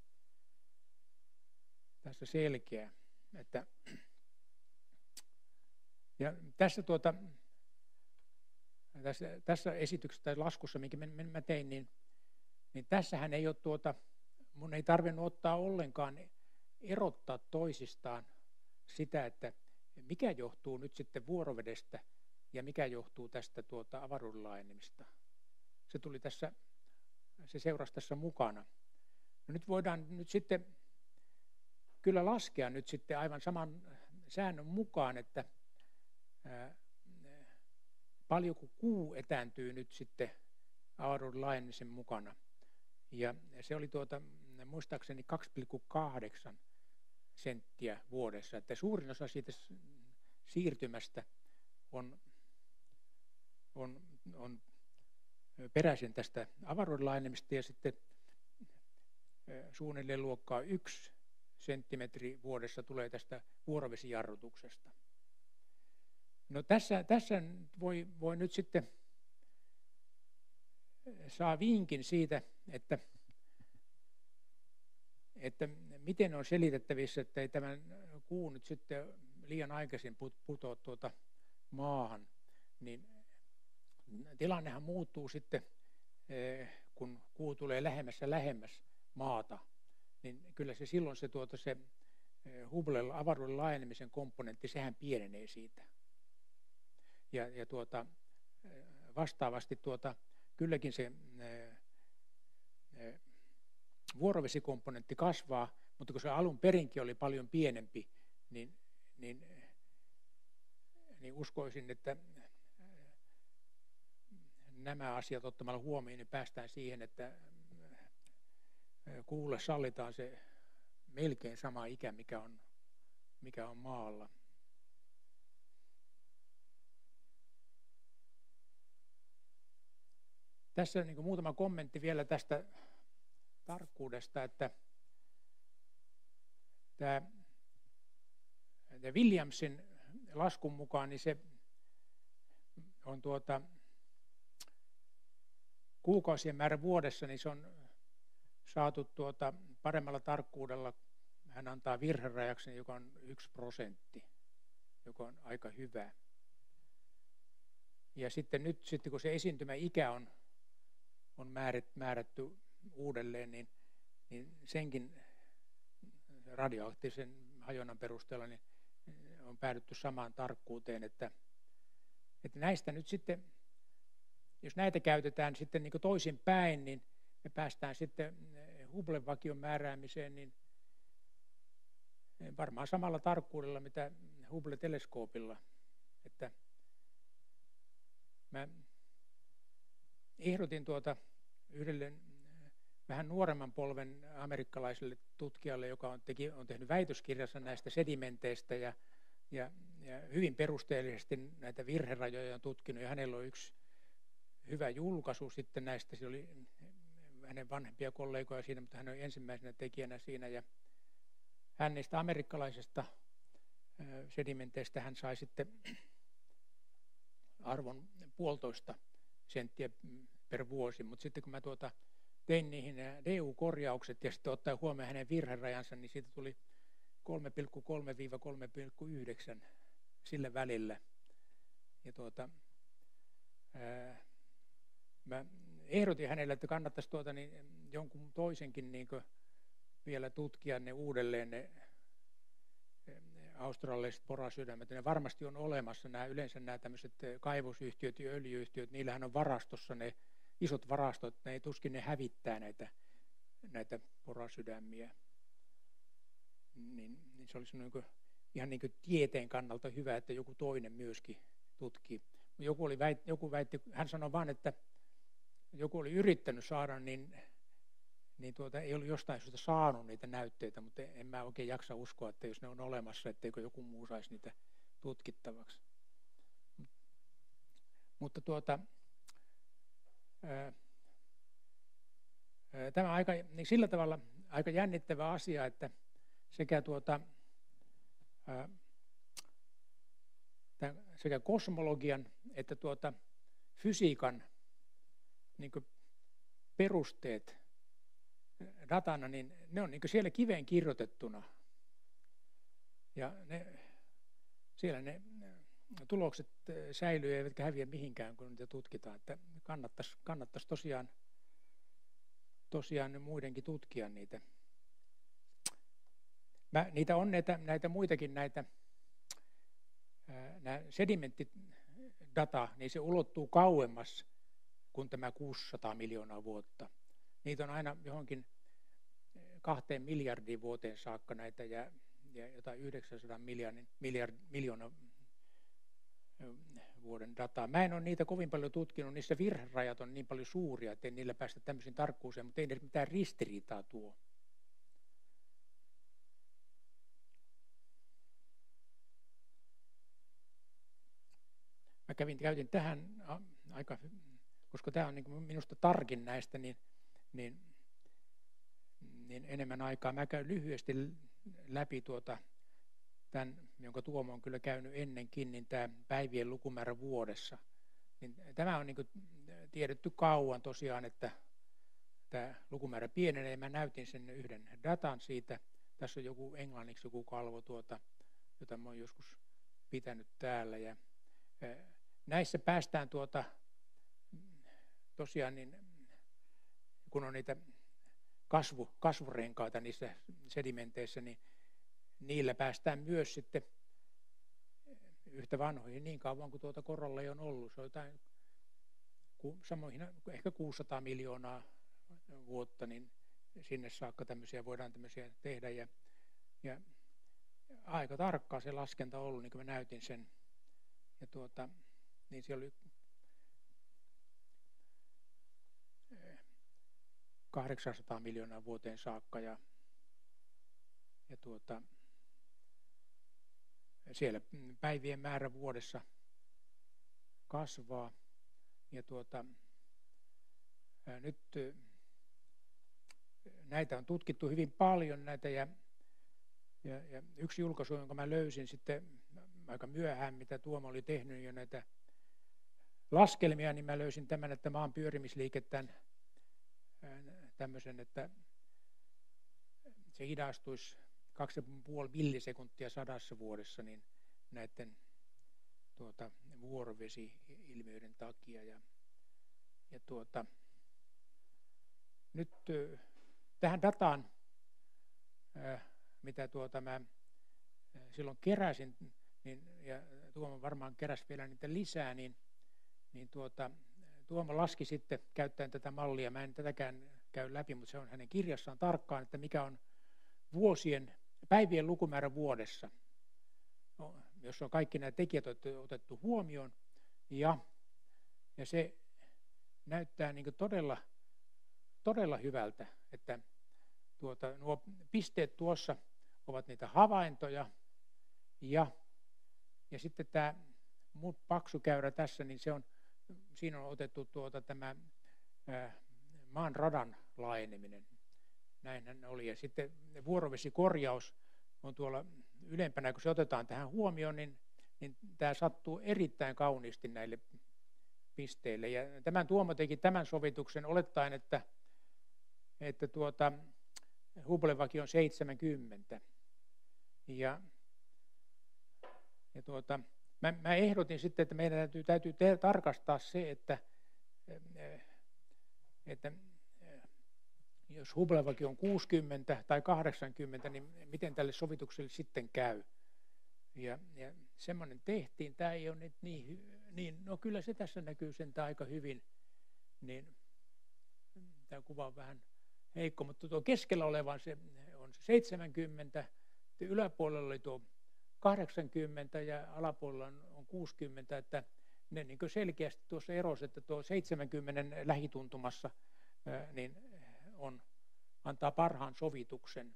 selkeä. Ja tässä esityksessä tai laskussa, minkä mä tein, niin tässähän ei ole mun ei tarvinnut ottaa ollenkaan erottaa toisistaan sitä, että mikä johtuu nyt sitten vuorovedestä ja mikä johtuu tästä avaruuden laajenemista. Se seurasi tässä mukana. No nyt voidaan sitten kyllä laskea nyt sitten aivan saman säännön mukaan, että paljonko kuu etääntyy nyt sitten avaruuden laajenemisen mukana. Ja se oli muistaakseni 2,8 senttiä vuodessa, että suurin osa siitä siirtymästä on peräisin tästä avaruuden laajenemista ja sitten suunnilleen luokkaa 1 senttimetri vuodessa tulee tästä vuorovesijarrutuksesta. No tässä voi nyt sitten saa vinkin siitä, että miten on selitettävissä, että ei tämän kuu nyt sitten liian aikaisin putoa maahan, niin tilannehan muuttuu sitten, kun kuu tulee lähemmäs maata, niin kyllä se silloin se Hubblen avaruuden laajenemisen komponentti, sehän pienenee siitä. Ja vastaavasti kylläkin se vuorovesikomponentti kasvaa, mutta kun se alun perinkin oli paljon pienempi, niin uskoisin, että nämä asiat ottamalla huomioon, niin päästään siihen, että kuulle sallitaan se melkein sama ikä, mikä on maalla. Tässä niin kuin muutama kommentti vielä tästä tarkkuudesta, että tämä Williamsin laskun mukaan niin se on kuukausien määrä vuodessa, niin se on saatu paremmalla tarkkuudella. Hän antaa virherajaksi, joka on 1%, joka on aika hyvä. Ja sitten nyt kun se esiintymäikä on määrätty uudelleen, niin senkin radioaktiivisen hajonnan perusteella niin on päädytty samaan tarkkuuteen, että näistä nyt sitten, jos näitä käytetään sitten niin kuin toisin päin, niin me päästään sitten Hubblen vakion määräämiseen, niin varmaan samalla tarkkuudella, mitä Hubble-teleskoopilla. Että mä ehdotin yhdelle vähän nuoremman polven amerikkalaiselle tutkijalle, joka on tehnyt väitöskirjansa näistä sedimenteistä ja hyvin perusteellisesti näitä virherajoja on tutkinut, ja hänellä on yksi hyvä julkaisu sitten näistä. Se oli hänen vanhempia kollegoja siinä, mutta hän on ensimmäisenä tekijänä siinä, ja hän niistä amerikkalaisesta sedimenteistä hän sai sitten arvon 1,5 senttiä per vuosi, mutta sitten kun mä tein niihin DU-korjaukset ja sitten ottaen huomioon hänen virherajansa, niin siitä tuli 3,3–3,9 sillä välillä. Ja mä ehdotin hänelle, että kannattaisi jonkun toisenkin niin vielä tutkia ne uudelleen ne australialaiset porasydämet. Ne varmasti on olemassa yleensä nämä tämmöiset kaivosyhtiöt ja öljyyhtiöt, niillähän on varastossa ne isot varastot, ne ei tuskin ne hävittää näitä porasydämiä. Niin se olisi ihan niin kuin tieteen kannalta hyvä, että joku toinen myöskin tutkii. Joku väitti, hän sanoi vain, että joku oli yrittänyt saada, niin ei ollut jostain syystä saanut niitä näytteitä, mutta en mä oikein jaksa uskoa, että jos ne on olemassa, etteikö joku muu saisi niitä tutkittavaksi. Mutta tämä on niin sillä tavalla aika jännittävä asia, että sekä kosmologian että fysiikan niin kuin perusteet datana, niin ne on niin kuin siellä kiveen kirjoitettuna. Ja siellä ne tulokset säilyy eivätkä häviä mihinkään, kun niitä tutkitaan. Että kannattaisi tosiaan muidenkin tutkia niitä. Niitä on näitä muitakin nämä sedimenttidata, niin se ulottuu kauemmas kuin tämä 600 miljoonaa vuotta. Niitä on aina johonkin 2 miljardiin vuoteen saakka näitä ja jotain 900 miljoonaa vuoden dataa. Mä en ole niitä kovin paljon tutkinut, niissä virherajat on niin paljon suuria, ettei niillä päästä tämmöisiin tarkkuuseen, mutta ei ne mitään ristiriitaa tuo. Mä käytin tähän koska tämä on niin minusta tarkin näistä, niin niin enemmän aikaa. Mä käyn lyhyesti läpi tämän, jonka Tuomo on kyllä käynyt ennenkin, niin tämä päivien lukumäärä vuodessa. Niin tämä on niin kuin tiedetty kauan tosiaan, että tämä lukumäärä pienenee. Mä näytin sen yhden datan siitä. Tässä on joku englanniksi joku kalvo, jota mä oon joskus pitänyt täällä. Ja näissä päästään tosiaan, niin, kun on niitä kasvurenkaita niissä sedimenteissä, niin niillä päästään myös sitten yhtä vanhoihin niin kauan kuin korolla ei on ollut. Se on jotain samoihin, ehkä 600 miljoonaa vuotta, niin sinne saakka voidaan tämmöisiä tehdä. Ja aika tarkkaa se laskenta on ollut, niin kuin mä näytin sen. Ja niin siellä oli 800 miljoonaa vuoteen saakka. Ja siellä päivien määrä vuodessa kasvaa. Ja nyt näitä on tutkittu hyvin paljon näitä ja yksi julkaisu, jonka mä löysin sitten aika myöhään, mitä Tuomo oli tehnyt jo näitä laskelmia, niin mä löysin tämän, että maan pyörimisliike tämmöisen, että se hidastuisi 2,5 millisekuntia 100 vuodessa niin näiden vuorovesi-ilmiöiden takia. Ja nyt tähän dataan, mitä mä silloin keräsin, niin, ja Tuomo varmaan keräsi vielä niitä lisää, niin Tuomo laski sitten käyttäen tätä mallia. Mä en tätäkään käy läpi, mutta se on hänen kirjassaan tarkkaan, että mikä on päivien lukumäärä vuodessa, jos on kaikki nämä tekijät otettu huomioon. Ja se näyttää niin kuin todella hyvältä, että nuo pisteet tuossa ovat niitä havaintoja ja sitten tämä paksu käyrä tässä, niin siinä on otettu tämä maan radan laajeneminen. Näinhän oli. Ja sitten vuorovesikorjaus on tuolla ylempänä, kun se otetaan tähän huomioon, niin tämä sattuu erittäin kauniisti näille pisteille. Ja tämän Tuomo teki tämän sovituksen olettaen, että Hubble-vakio on 70. Ja mä ehdotin sitten, että meidän täytyy tarkastaa se, että jos Hubble-vakio on 60 tai 80, niin miten tälle sovitukselle sitten käy. Ja semmoinen tehtiin. Tämä ei ole nyt niin, no kyllä se tässä näkyy sentään aika hyvin. Niin, tämä kuva on vähän heikko, mutta tuo keskellä oleva se on 70, yläpuolella oli tuo 80 ja alapuolella on 60, että ne niin selkeästi tuossa erosi, että tuo 70 lähituntumassa niin antaa parhaan sovituksen.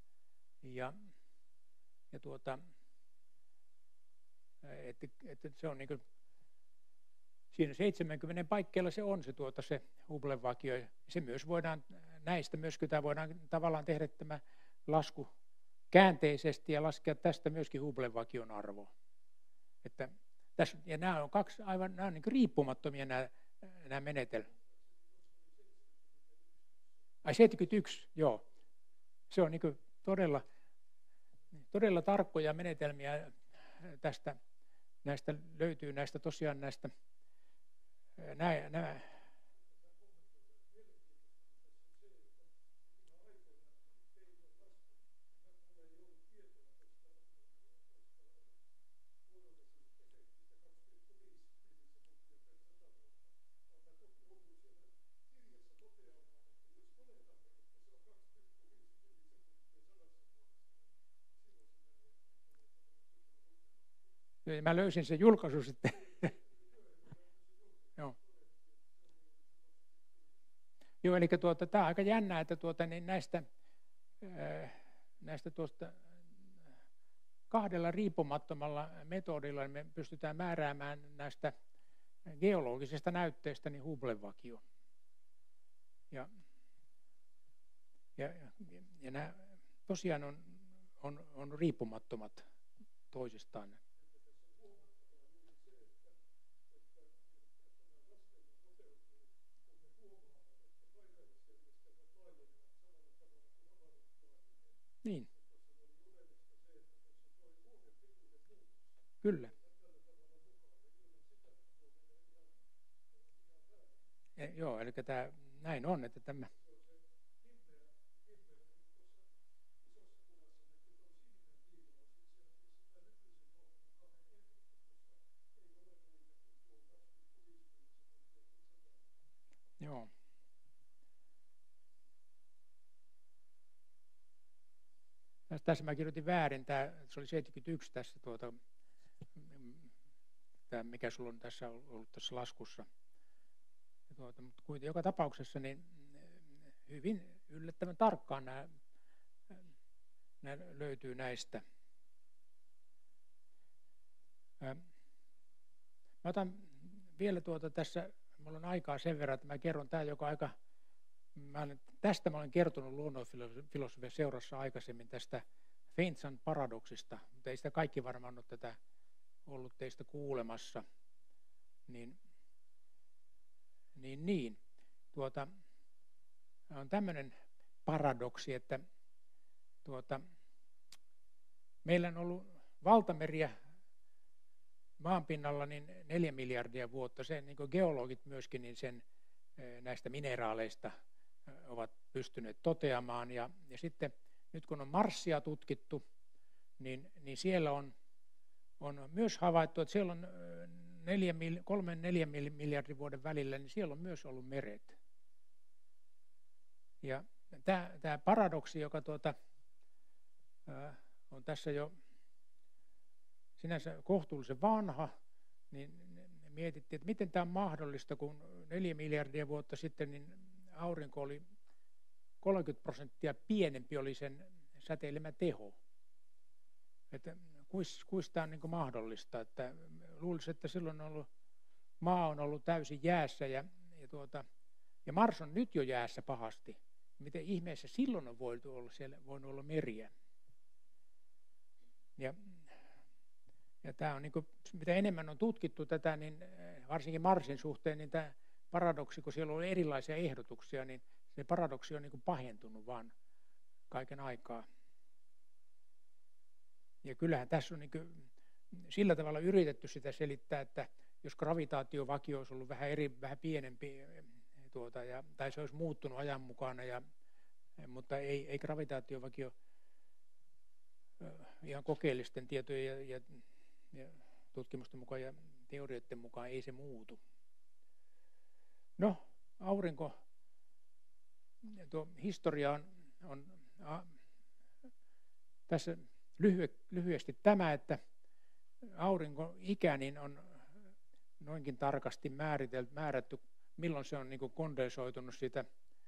Että se on niin kuin, siinä 70 paikkeilla se on se Hubble-vakio. Se myös voidaan, näistä myöskin voidaan tavallaan tehdä tämä lasku käänteisesti ja laskea tästä myöskin Hubble-vakion arvo. Että tässä, ja nämä on nämä on niin kuin riippumattomia nämä menetelmät. Ai 71, joo. Se on niin kuin todella tarkkoja menetelmiä näistä löytyy tosiaan näistä nämä. Mä löysin sen julkaisu sitten. Joo, eli tämä on aika jännää, että niin näistä tuosta kahdella riippumattomalla metodilla me pystytään määräämään näistä geologisista näytteistä niin Hubble-vakio. Ja nämä tosiaan on riippumattomat toisistaan. Niin. Kyllä. Joo, eli tämä näin on, että tämä. Joo. Tässä mä kirjoitin väärin, se oli 71 tässä tämä mikä sulla on tässä ollut tässä laskussa. Mutta kuitenkin joka tapauksessa niin hyvin yllättävän tarkkaan nämä löytyy näistä. Mä otan vielä tässä, mulla on aikaa sen verran, että mä kerron tämä, joka aika, tästä mä olen kertonut luonnonfilosofian seurassa aikaisemmin tästä Feintsan paradoksista, mutta ei sitä kaikki varmaan ole tätä ollut teistä kuulemassa. On tämmöinen paradoksi, että meillä on ollut valtameriä maanpinnalla niin 4 miljardia vuotta. Sen niin kuin geologit myöskin niin sen näistä mineraaleista ovat pystyneet toteamaan. Ja sitten nyt kun on Marsia tutkittu, niin siellä on myös havaittu, että siellä on 3-4 miljardin vuoden välillä, niin siellä on myös ollut meret. Ja tämä paradoksi, joka on tässä jo sinänsä kohtuullisen vanha, niin mietittiin, että miten tämä on mahdollista, kun 4 miljardia vuotta sitten niin aurinko oli 30% pienempi oli sen säteilemä teho. Että kuis tämä on niin kuin mahdollista, että luulisi, että silloin maa on ollut täysin jäässä ja Mars on nyt jo jäässä pahasti. Miten ihmeessä silloin on voinut olla meriä? Ja tämä on niin kuin, mitä enemmän on tutkittu tätä, niin varsinkin Marsin suhteen, niin tämä paradoksi, kun siellä on erilaisia ehdotuksia, niin se paradoksi on niin kuin pahentunut vaan kaiken aikaa. Ja kyllähän tässä on niin kuin sillä tavalla yritetty sitä selittää, että jos gravitaatiovakio olisi ollut vähän pienempi, tai se olisi muuttunut ajan mukana, mutta ei gravitaatiovakio ihan kokeellisten tietojen ja tutkimusten mukaan ja teorioiden mukaan ei se muutu. No, aurinko, tuo historia on tässä lyhyesti tämä, että aurinko ikä niin on noinkin tarkasti määrätty, milloin se on niin kuin kondensoitunut siitä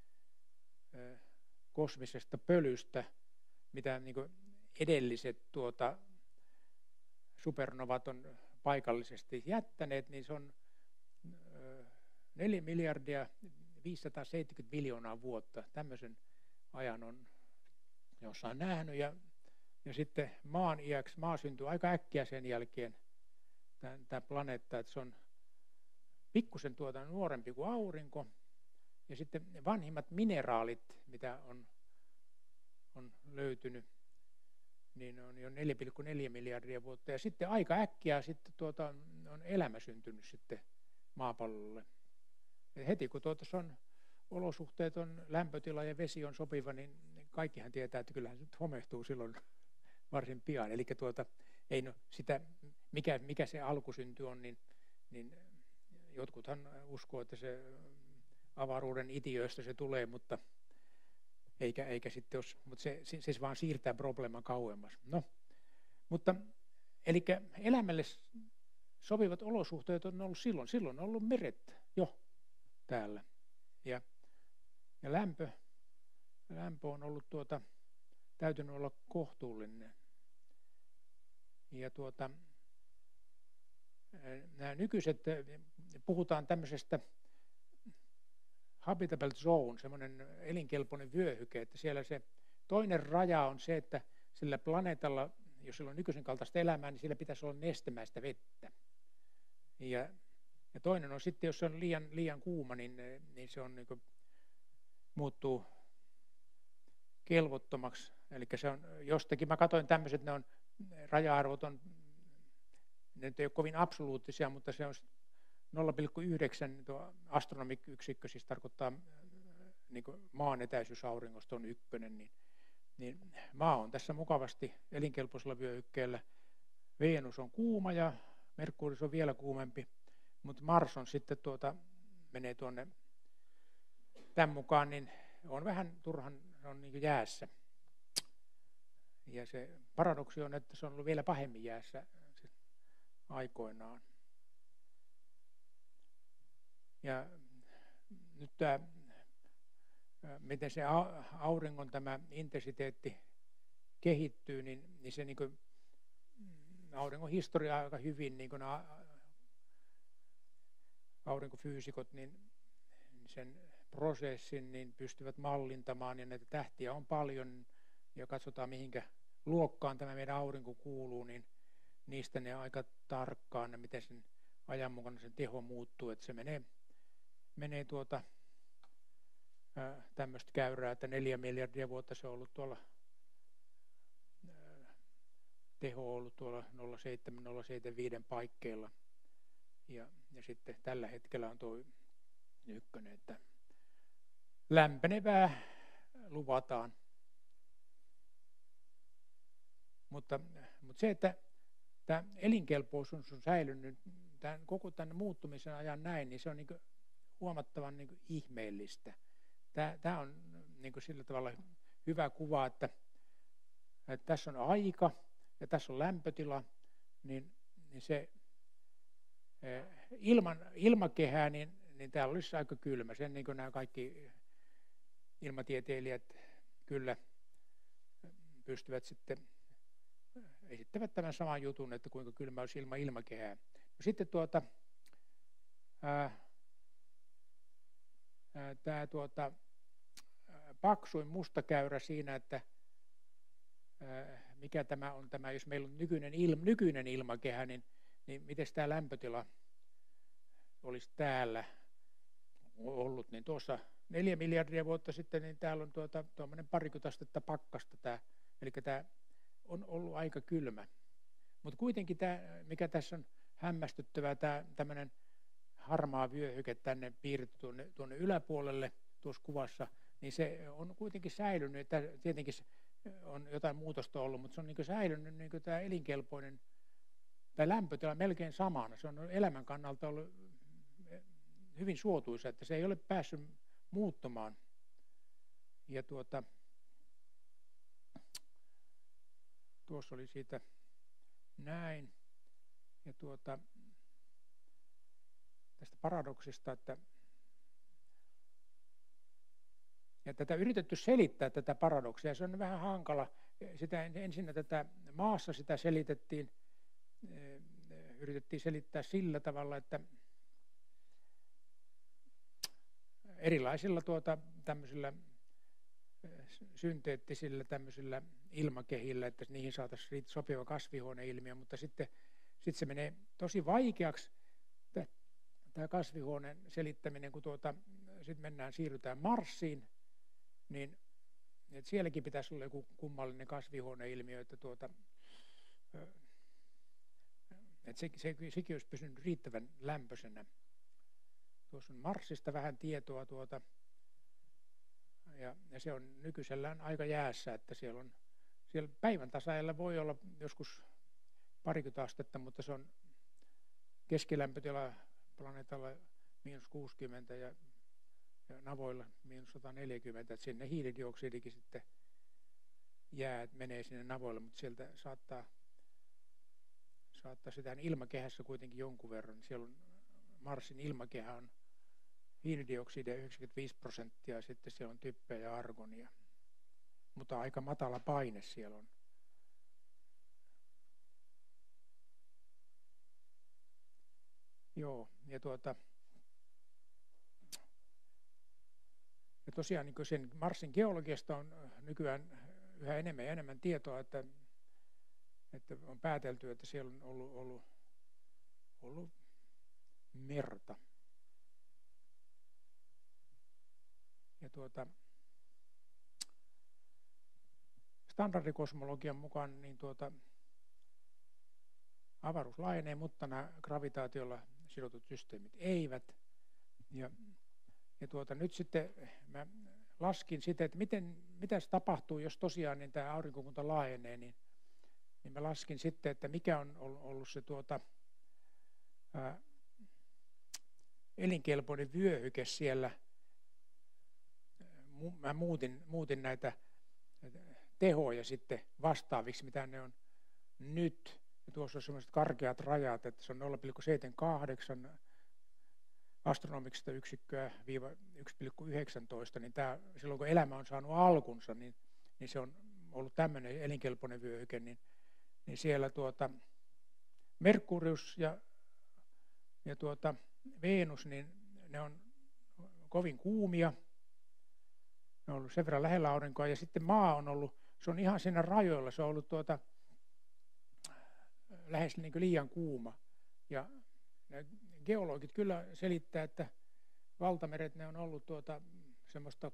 kosmisesta pölystä, mitä niin kuin edelliset supernovat on paikallisesti jättäneet, niin se on 4 miljardia 570 miljoonaa vuotta. Tämmöisen ajan on jossain nähnyt ja sitten maan iäksi, maa syntyi aika äkkiä sen jälkeen, tämä planeetta, että se on pikkusen nuorempi kuin aurinko. Ja sitten vanhimmat mineraalit, mitä on löytynyt, niin on jo 4,4 miljardia vuotta. Ja sitten aika äkkiä sitten on elämä syntynyt sitten maapallolle. Ja heti kun olosuhteet on, lämpötila ja vesi on sopiva, niin kaikkihan tietää, että kyllähän se nyt homehtuu silloin varsin pian. Eli ei sitä, mikä se alkusynty on, niin jotkuthan uskoo, että se avaruuden itiöistä se tulee, mutta eikä sitten mutta se vaan siirtää probleeman kauemmas. No, mutta eli elämälle sopivat olosuhteet on ollut silloin. Silloin on ollut meret jo täällä. Ja lämpö on ollut täytynyt olla kohtuullinen. Ja nämä nykyiset, puhutaan tämmöisestä habitable zone, semmoinen elinkelpoinen vyöhyke, että siellä se toinen raja on se, että sillä planeetalla, jos sillä on nykyisen kaltaista elämää, niin sillä pitäisi olla nestemäistä vettä. Ja toinen on sitten, jos se on liian kuuma, niin se on, niin kuin, muuttuu kelvottomaksi. Eli se on jostakin, mä katsoin tämmöiset, ne on raja-arvot on, ne ei ole kovin absoluuttisia, mutta se on 0,9 tuo astronomiyksikkö, siis tarkoittaa niin kuin maan etäisyys auringosta on 1, niin maa on tässä mukavasti elinkelpoisella vyöhykkeellä. Venus on kuuma ja Merkurius on vielä kuumempi, mutta Mars on sitten menee tuonne tämän mukaan, niin on vähän turhan, on niin kuin jäässä. Ja se paradoksi on, että se on ollut vielä pahemmin jäässä aikoinaan. Ja nyt tämä, miten se auringon tämä intensiteetti kehittyy, niin se niin kuin, auringon historia aika hyvin, niin kuin aurinkofyysikot, niin sen prosessin niin pystyvät mallintamaan, ja näitä tähtiä on paljon, ja katsotaan mihinkä luokkaan tämä meidän aurinko kuuluu, niin niistä ne aika tarkkaan, miten sen ajan mukana sen teho muuttuu, että se menee tämmöistä käyrää, että 4 miljardia vuotta se on ollut tuolla, teho on ollut tuolla 0,7-0,75 paikkeilla, ja sitten tällä hetkellä on tuo 1, että lämpenevää luvataan. Mutta se, että tämä elinkelpoisuus on säilynyt koko tämän muuttumisen ajan näin, niin se on niin kuin huomattavan niin kuin ihmeellistä. Tämä on niin kuin sillä tavalla hyvä kuva, että tässä on aika ja tässä on lämpötila, niin se ilman ilmakehää, niin täällä olisi aika kylmä. Sen niin kuin nämä kaikki ilmatieteilijät kyllä pystyvät sitten esittävät tämän saman jutun, että kuinka kylmä olisi ilman ilmakehää. No sitten tämä paksuin musta käyrä siinä, että mikä tämä on tämä, jos meillä on nykyinen ilmakehä, niin miten tämä lämpötila olisi täällä ollut, niin tuossa 4 miljardia vuotta sitten, niin täällä on tuommoinen 20 astetta pakkasta, eli tämä on ollut aika kylmä. Mutta kuitenkin tämä, mikä tässä on hämmästyttävää, tämä tämmöinen harmaa vyöhyke tänne piirretty tuonne yläpuolelle tuossa kuvassa, niin se on kuitenkin säilynyt. Tietenkin on jotain muutosta ollut, mutta se on niin kuin säilynyt niin kuin tämä elinkelpoinen, tai lämpötila melkein samana. Se on elämän kannalta ollut hyvin suotuisa, että se ei ole päässyt muuttumaan. Ja tuossa oli siitä näin. Ja tästä paradoksista, että ja tätä yritetty selittää tätä paradoksia, se on vähän hankala. Sitä ensin tätä maassa sitä yritettiin selittää sillä tavalla, että erilaisilla tämmöisillä synteettisillä tämmöisillä ilmakehillä, että niihin saataisiin sopiva kasvihuoneilmiö, mutta sitten se menee tosi vaikeaksi tämä kasvihuoneen selittäminen, kun sitten siirrytään Marsiin, niin että sielläkin pitäisi olla joku kummallinen kasvihuoneilmiö, että sekin olisi pysynyt riittävän lämpöisenä. Tuossa on Marsista vähän tietoa ja se on nykyisellään aika jäässä, että siellä päivän tasaajalla voi olla joskus 20 astetta, mutta se on keskilämpötila planeetalla -60 ja navoilla -140, että sinne hiilidioksidikin sitten menee sinne navoille, mutta sieltä saattaa sitä ilmakehässä kuitenkin jonkun verran. Siellä on Marsin ilmakehä on hiilidioksidia 95% ja sitten siellä on typpeä ja argonia, mutta aika matala paine siellä on. Joo, ja Ja tosiaan niin sen Marsin geologiasta on nykyään yhä enemmän ja enemmän tietoa, että on päätelty, että siellä on ollut merta. Ja standardikosmologian mukaan niin avaruus laajenee, mutta nämä gravitaatiolla sidotut systeemit eivät. Ja nyt sitten mä laskin sitä, että mitä se tapahtuu, jos tosiaan niin tämä aurinkokunta laajenee, niin mä laskin sitten, että mikä on ollut se elinkelpoinen vyöhyke siellä. Mä muutin näitä tehoja sitten vastaaviksi, mitä ne on nyt. Ja tuossa on sellaiset karkeat rajat, että se on 0,78 astronomista yksikköä viiva 1,19, niin silloin kun elämä on saanut alkunsa, niin se on ollut tämmöinen elinkelpoinen vyöhyke, niin siellä Merkurius ja Venus, niin ne on kovin kuumia, ne on ollut sen verran lähellä aurinkoa, ja sitten maa on ollut, se on ihan siinä rajoilla, se on ollut lähes niin kuin liian kuuma, ja geologit kyllä selittää, että valtameret ne on ollut semmoista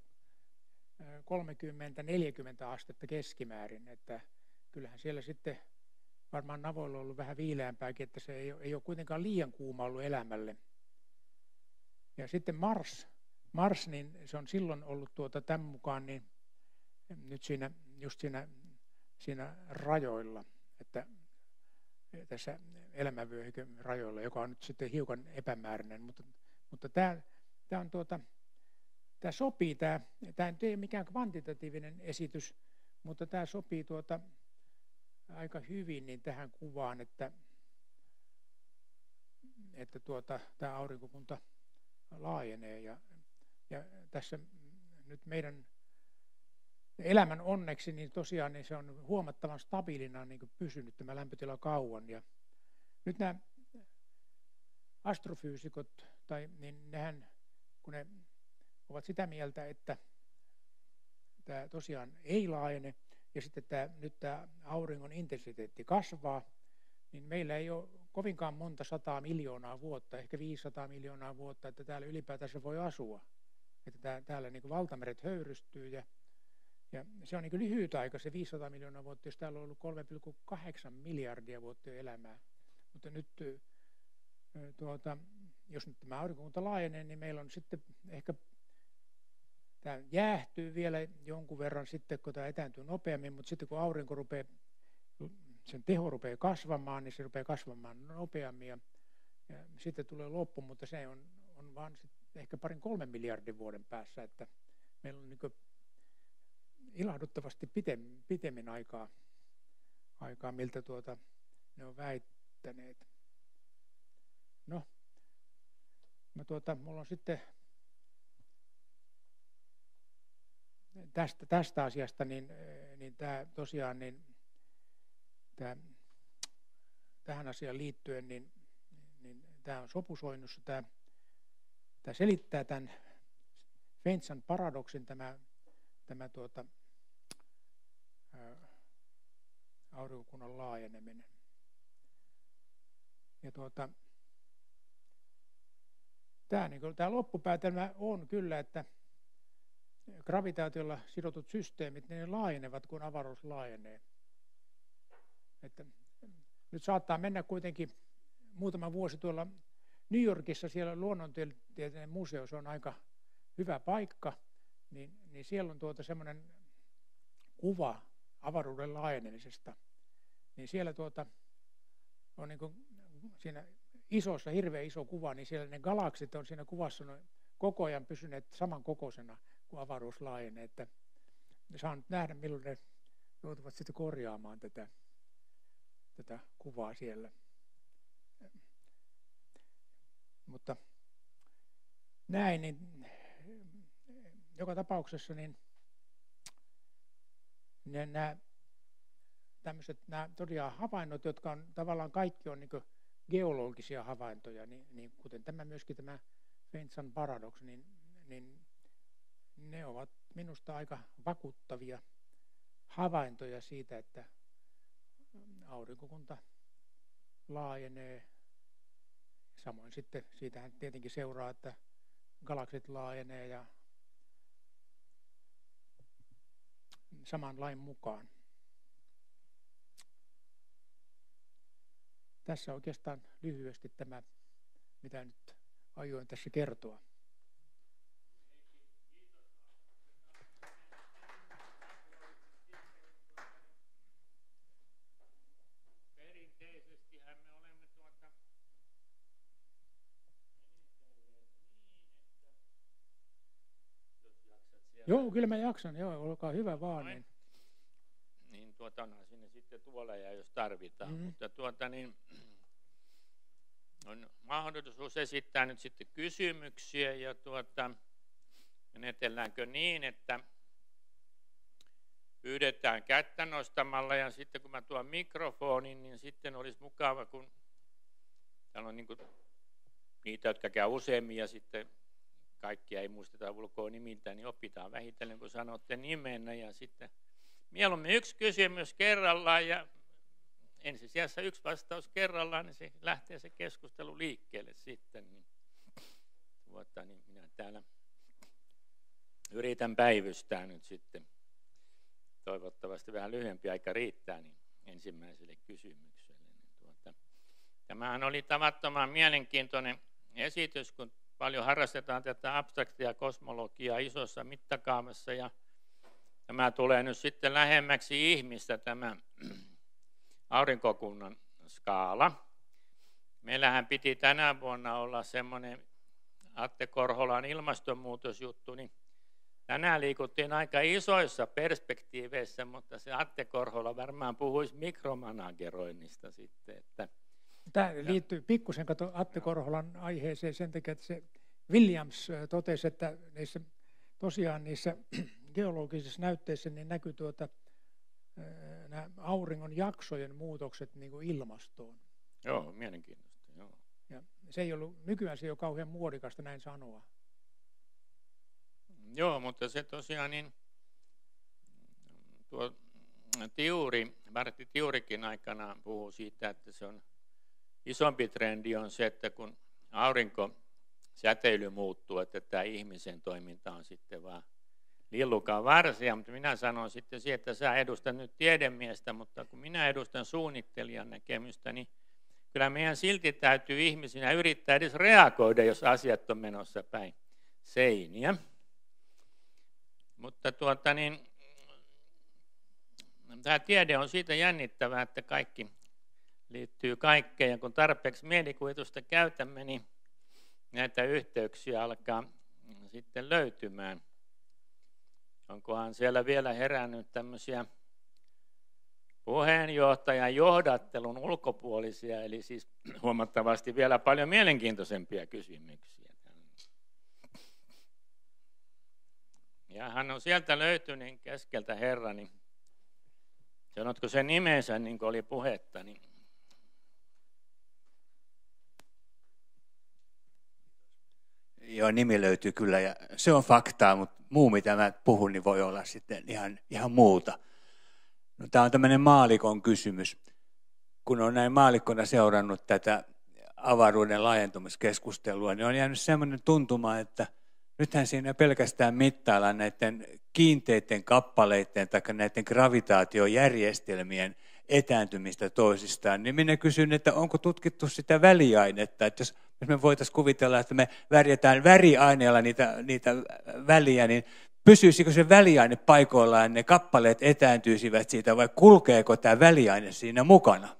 30-40 astetta keskimäärin, että kyllähän siellä sitten varmaan navoilla on ollut vähän viileämpääkin, että se ei ole kuitenkaan liian kuuma ollut elämälle. Ja sitten Mars, niin se on silloin ollut tämän mukaan niin nyt siinä rajoilla, että tässä elämänvyöhyken rajoilla, joka on nyt sitten hiukan epämääräinen, mutta tämä sopii, tämä ei ole mikään kvantitatiivinen esitys, mutta tämä sopii aika hyvin niin tähän kuvaan, että tämä aurinkokunta laajenee ja tässä nyt meidän elämän onneksi niin tosiaan niin se on huomattavan stabiilina niin kuin pysynyt tämä lämpötila kauan. Ja nyt nämä astrofyysikot, niin nehän, kun ne ovat sitä mieltä, että tämä tosiaan ei laajene ja sitten nyt tämä auringon intensiteetti kasvaa, niin meillä ei ole kovinkaan monta 100 miljoonaa vuotta, ehkä 500 miljoonaa vuotta, että täällä ylipäätään se voi asua. Että täällä niin kuin valtameret höyrystyy ja se on niin kuin lyhyt aika, se 500 miljoonaa vuotta, jos täällä on ollut 3,8 miljardia vuotta jo elämää. Mutta nyt, jos nyt tämä aurinkokunta laajenee, niin meillä on sitten ehkä, tämä jäähtyy vielä jonkun verran sitten, kun tämä etääntyy nopeammin, mutta sitten kun aurinko sen teho rupeaa kasvamaan, niin se rupeaa kasvamaan nopeammin ja sitten tulee loppu, mutta se on vaan sitten ehkä 2-3 miljardin vuoden päässä, että meillä on niin kuin ilahduttavasti pitemmin aikaa miltä ne on väittäneet. No, mulla on sitten tästä asiasta, niin tämä tosiaan, niin tähän asiaan liittyen, niin tämä on sopusoinnussa, tämä selittää tämän Fentzan paradoksin, tämä aurinkokunnan laajeneminen. Ja tämä loppupäätelmä on kyllä, että gravitaatiolla sidotut systeemit, ne laajenevat, kun avaruus laajenee. Että nyt saattaa mennä kuitenkin muutama vuosi tuolla New Yorkissa, siellä luonnontieteellinen museo, se on aika hyvä paikka, niin siellä on semmoinen kuva avaruuden laajenemisesta. Niin siellä on niin kuin siinä isossa, hirveän iso kuva, niin siellä ne galaksit on siinä kuvassa koko ajan pysyneet samankokoisena, kun avaruus laajenee. Että ne saa nyt nähdä, milloin ne joutuvat sitten korjaamaan tätä kuvaa siellä. Mutta näin, niin joka tapauksessa niin nämä todella havainnot, jotka on tavallaan kaikki on niin kuin geologisia havaintoja, niin kuten myöskin tämä Fentzan paradoks, niin ne ovat minusta aika vakuuttavia havaintoja siitä, että aurinkokunta laajenee. Samoin sitten siitähän tietenkin seuraa, että galaksit laajenee ja saman lain mukaan. Tässä oikeastaan lyhyesti tämä, mitä nyt aioin tässä kertoa. Perinteisestihän me olemme jos jaksat siellä. Joo, kyllä mä jaksan. Joo, olkaa hyvä vaan. Niin onhan sinne sitten tuoleja, jos tarvitaan. Mutta on mahdollisuus esittää nyt sitten kysymyksiä ja menetelläänkö niin, että pyydetään kättä nostamalla ja sitten kun mä tuon mikrofonin, niin sitten olisi mukava, kun täällä on niin kuin niitä, jotka käy useammin ja sitten kaikkia ei muisteta ulkoa nimiltä, niin opitaan vähitellen, kun sanotte nimenä ja sitten mieluummin yksi kysymys kerrallaan ja ensisijassa yksi vastaus kerrallaan, niin se lähtee se keskustelu liikkeelle sitten. Niin minä täällä yritän päivystää nyt sitten. Toivottavasti vähän lyhyempi aika riittää niin ensimmäiselle kysymykselle. Tämähän oli tavattoman mielenkiintoinen esitys, kun paljon harrastetaan tätä abstraktia kosmologiaa isossa mittakaavassa ja tämä tulee nyt sitten lähemmäksi ihmistä, tämä aurinkokunnan skaala. Meillähän piti tänä vuonna olla semmoinen Atte Korholan ilmastonmuutosjuttu, niin tänään liikuttiin aika isoissa perspektiiveissä, mutta se Atte Korhola varmaan puhuisi mikromanageroinnista sitten. Tämä liittyy pikkusen Atte Korholan aiheeseen sen takia, että se Williams totesi, että tosiaan niissä geologisissa näytteissä niin näkyy nämä auringon jaksojen muutokset niin kuin ilmastoon. Joo, mielenkiintoista. Joo. Ja se ei ollut, nykyään se ei ole kauhean muodikasta näin sanoa. Joo, mutta se tosiaan niin, tuo Martti Tiurikin aikana puhuu siitä, että se on isompi trendi on se, että kun aurinkosäteily muuttuu, että tämä ihmisen toiminta on sitten vaan lillukan varsia, mutta minä sanon sitten siihen, että sä edustat nyt tiedemiestä, mutta kun minä edustan suunnittelijan näkemystä, niin kyllä meidän silti täytyy ihmisinä yrittää edes reagoida, jos asiat on menossa päin seiniä. Mutta tämä tiede on siitä jännittävää, että kaikki liittyy kaikkeen, ja kun tarpeeksi mielikuvitusta käytämme, niin näitä yhteyksiä alkaa sitten löytymään. Onkohan siellä vielä herännyt tämmöisiä puheenjohtajan johdattelun ulkopuolisia, eli siis huomattavasti vielä paljon mielenkiintoisempia kysymyksiä. Ja hän on sieltä löytynyt keskeltä herra, niin sanotko sen nimensä, niin kuin oli puhetta? Niin. Joo, nimi löytyy kyllä ja se on faktaa, mutta muu mitä mä puhun, niin voi olla sitten ihan muuta. No, tämä on tämmöinen maalikon kysymys. Kun on näin maalikkona seurannut tätä avaruuden laajentumiskeskustelua, niin on jäänyt semmoinen tuntuma, että nythän siinä pelkästään mittaillaan näiden kiinteiden kappaleiden tai näiden gravitaatiojärjestelmien etääntymistä toisistaan. Niin minä kysyn, että onko tutkittu sitä väliainetta, että jos me voitaisiin kuvitella, että me värjätään väriaineella niitä väliä, niin pysyisikö se väliaine paikoillaan, ne kappaleet etääntyisivät siitä vai kulkeeko tämä väliaine siinä mukana?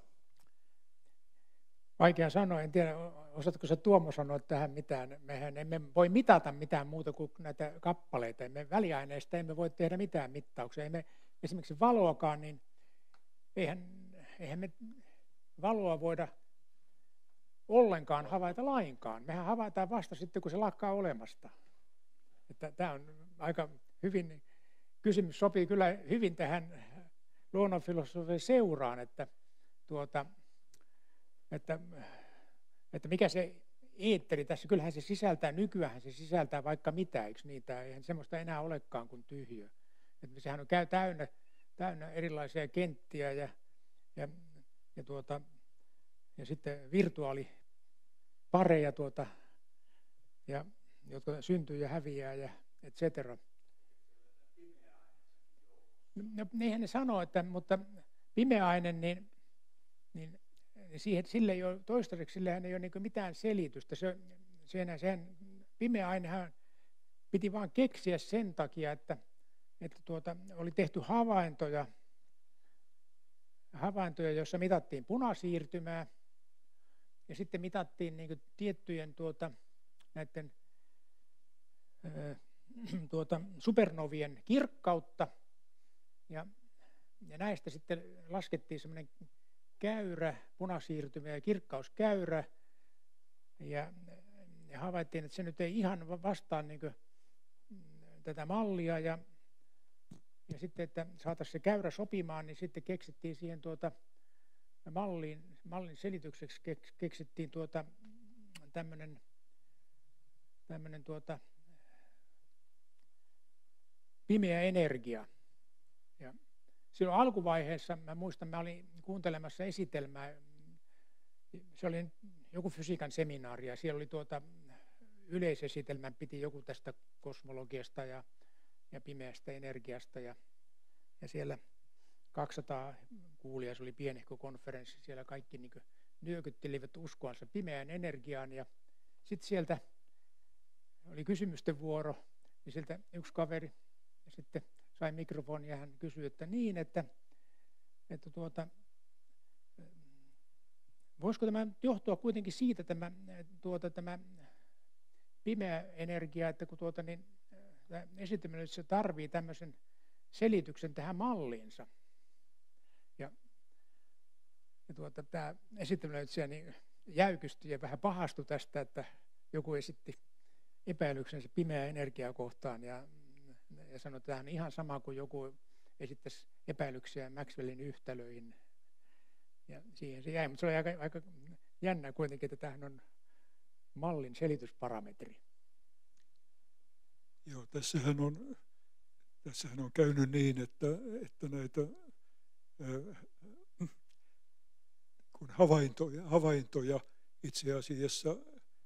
Vaikea sanoa, en tiedä, osaatko sä Tuomo sanoa tähän mitään. Mehän emme voi mitata mitään muuta kuin näitä kappaleita. Me väliaineista emme voi tehdä mitään mittauksia. Emme esimerkiksi valoakaan, niin eihän me valoa voida ollenkaan havaita lainkaan. Mehän havaitaan vasta sitten, kun se lakkaa olemasta. Että tämä on aika hyvin, kysymys sopii kyllä hyvin tähän luonnonfilosofian seuraan, että mikä se eetteri tässä, kyllähän se sisältää, nykyään se sisältää vaikka mitä, eikö niitä, eihän semmoista enää olekaan kuin tyhjö. Että sehän on täynnä erilaisia kenttiä ja sitten virtuaalipareja ja jotka syntyy ja häviää ja et cetera. No, niinhän ne sanoo, mutta pimeäaine, niin sille ei ole, toistaiseksi sillehän ei ole niin mitään selitystä. Sen pimeäainehan piti vaan keksiä sen takia, että oli tehty havaintoja, joissa mitattiin punasiirtymää ja sitten mitattiin niin tiettyjen näiden supernovien kirkkautta ja näistä sitten laskettiin semmoinen käyrä, punasiirtymä ja kirkkauskäyrä ja havaittiin, että se nyt ei ihan vastaa niin tätä mallia ja sitten, että saataisiin se käyrä sopimaan, niin sitten keksittiin siihen mallin selitykseksi keksittiin tämmöinen pimeä energia. Ja silloin alkuvaiheessa, mä muistan, mä olin kuuntelemassa esitelmää, se oli joku fysiikan seminaari ja siellä oli yleisesitelmän piti joku tästä kosmologiasta ja pimeästä energiasta ja siellä 200 kuulijaa, se oli pienehkö konferenssi, siellä kaikki niin nyökyttelivät uskoansa pimeään energiaan ja sitten sieltä oli kysymysten vuoro, niin sieltä yksi kaveri ja sitten sai mikrofonin ja hän kysyi, että niin, että voisiko tämä johtua kuitenkin siitä tämä pimeä energia, että kun esitelmä se tarvii tämmöisen selityksen tähän malliinsa. Ja tämä esitelmä niin jäykystyi ja vähän pahastui tästä, että joku esitti epäilyksensä pimeää energiaa kohtaan ja sanoi, että tämä on ihan sama kuin joku esittäisi epäilyksiä Maxwellin yhtälöihin. Ja siihen se jäi, mutta se oli aika jännä kuitenkin, että tämähän on mallin selitysparametri. Joo, tässähän on käynyt niin, että näitä kun havaintoja itse asiassa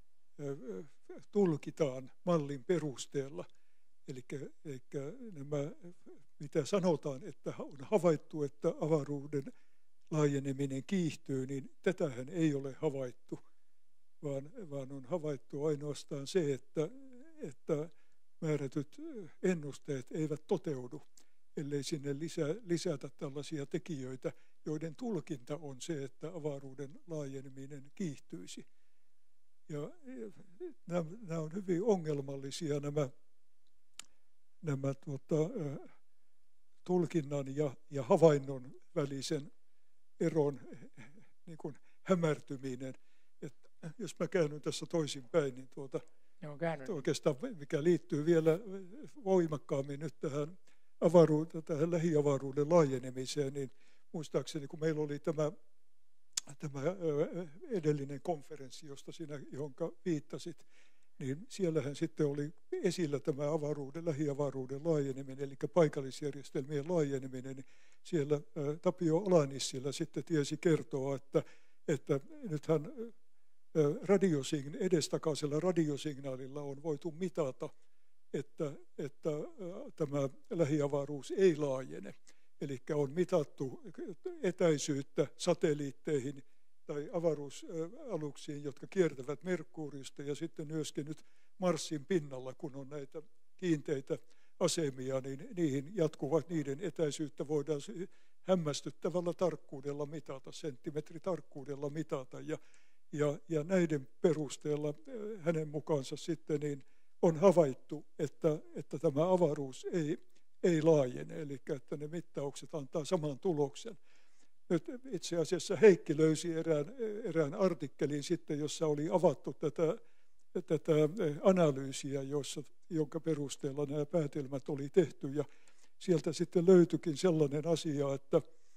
tulkitaan mallin perusteella. Eli nämä, mitä sanotaan, että on havaittu, että avaruuden laajeneminen kiihtyy, niin tätähän ei ole havaittu, vaan on havaittu ainoastaan se, että määrätyt ennusteet eivät toteudu, ellei sinne lisätä tällaisia tekijöitä, joiden tulkinta on se, että avaruuden laajeneminen kiihtyisi. Ja nämä on hyvin ongelmallisia nämä tulkinnan ja havainnon välisen eron niin kuin hämärtyminen. Että jos mä käännyn tässä toisinpäin, niin oikeastaan mikä liittyy vielä voimakkaammin nyt tähän lähiavaruuden laajenemiseen, niin muistaakseni kun meillä oli tämä edellinen konferenssi, johonka viittasit, niin siellähän sitten oli esillä tämä lähiavaruuden laajeneminen, eli paikallisjärjestelmien laajeneminen. Niin siellä Tapio Olanissilä sitten tiesi kertoa, että nythän edestakaisella radiosignaalilla on voitu mitata, että tämä lähiavaruus ei laajene. Eli on mitattu etäisyyttä satelliitteihin tai avaruusaluksiin, jotka kiertävät Merkuriista ja sitten myöskin nyt Marsin pinnalla, kun on näitä kiinteitä asemia, niin niiden etäisyyttä voidaan hämmästyttävällä tarkkuudella mitata, senttimetritarkkuudella mitata. Ja näiden perusteella hänen mukaansa sitten niin on havaittu, että tämä avaruus ei laajene, eli että ne mittaukset antaa saman tuloksen. Nyt itse asiassa Heikki löysi erään artikkelin sitten, jossa oli avattu tätä analyysiä, jonka perusteella nämä päätelmät oli tehty. Ja sieltä sitten löytyikin sellainen asia,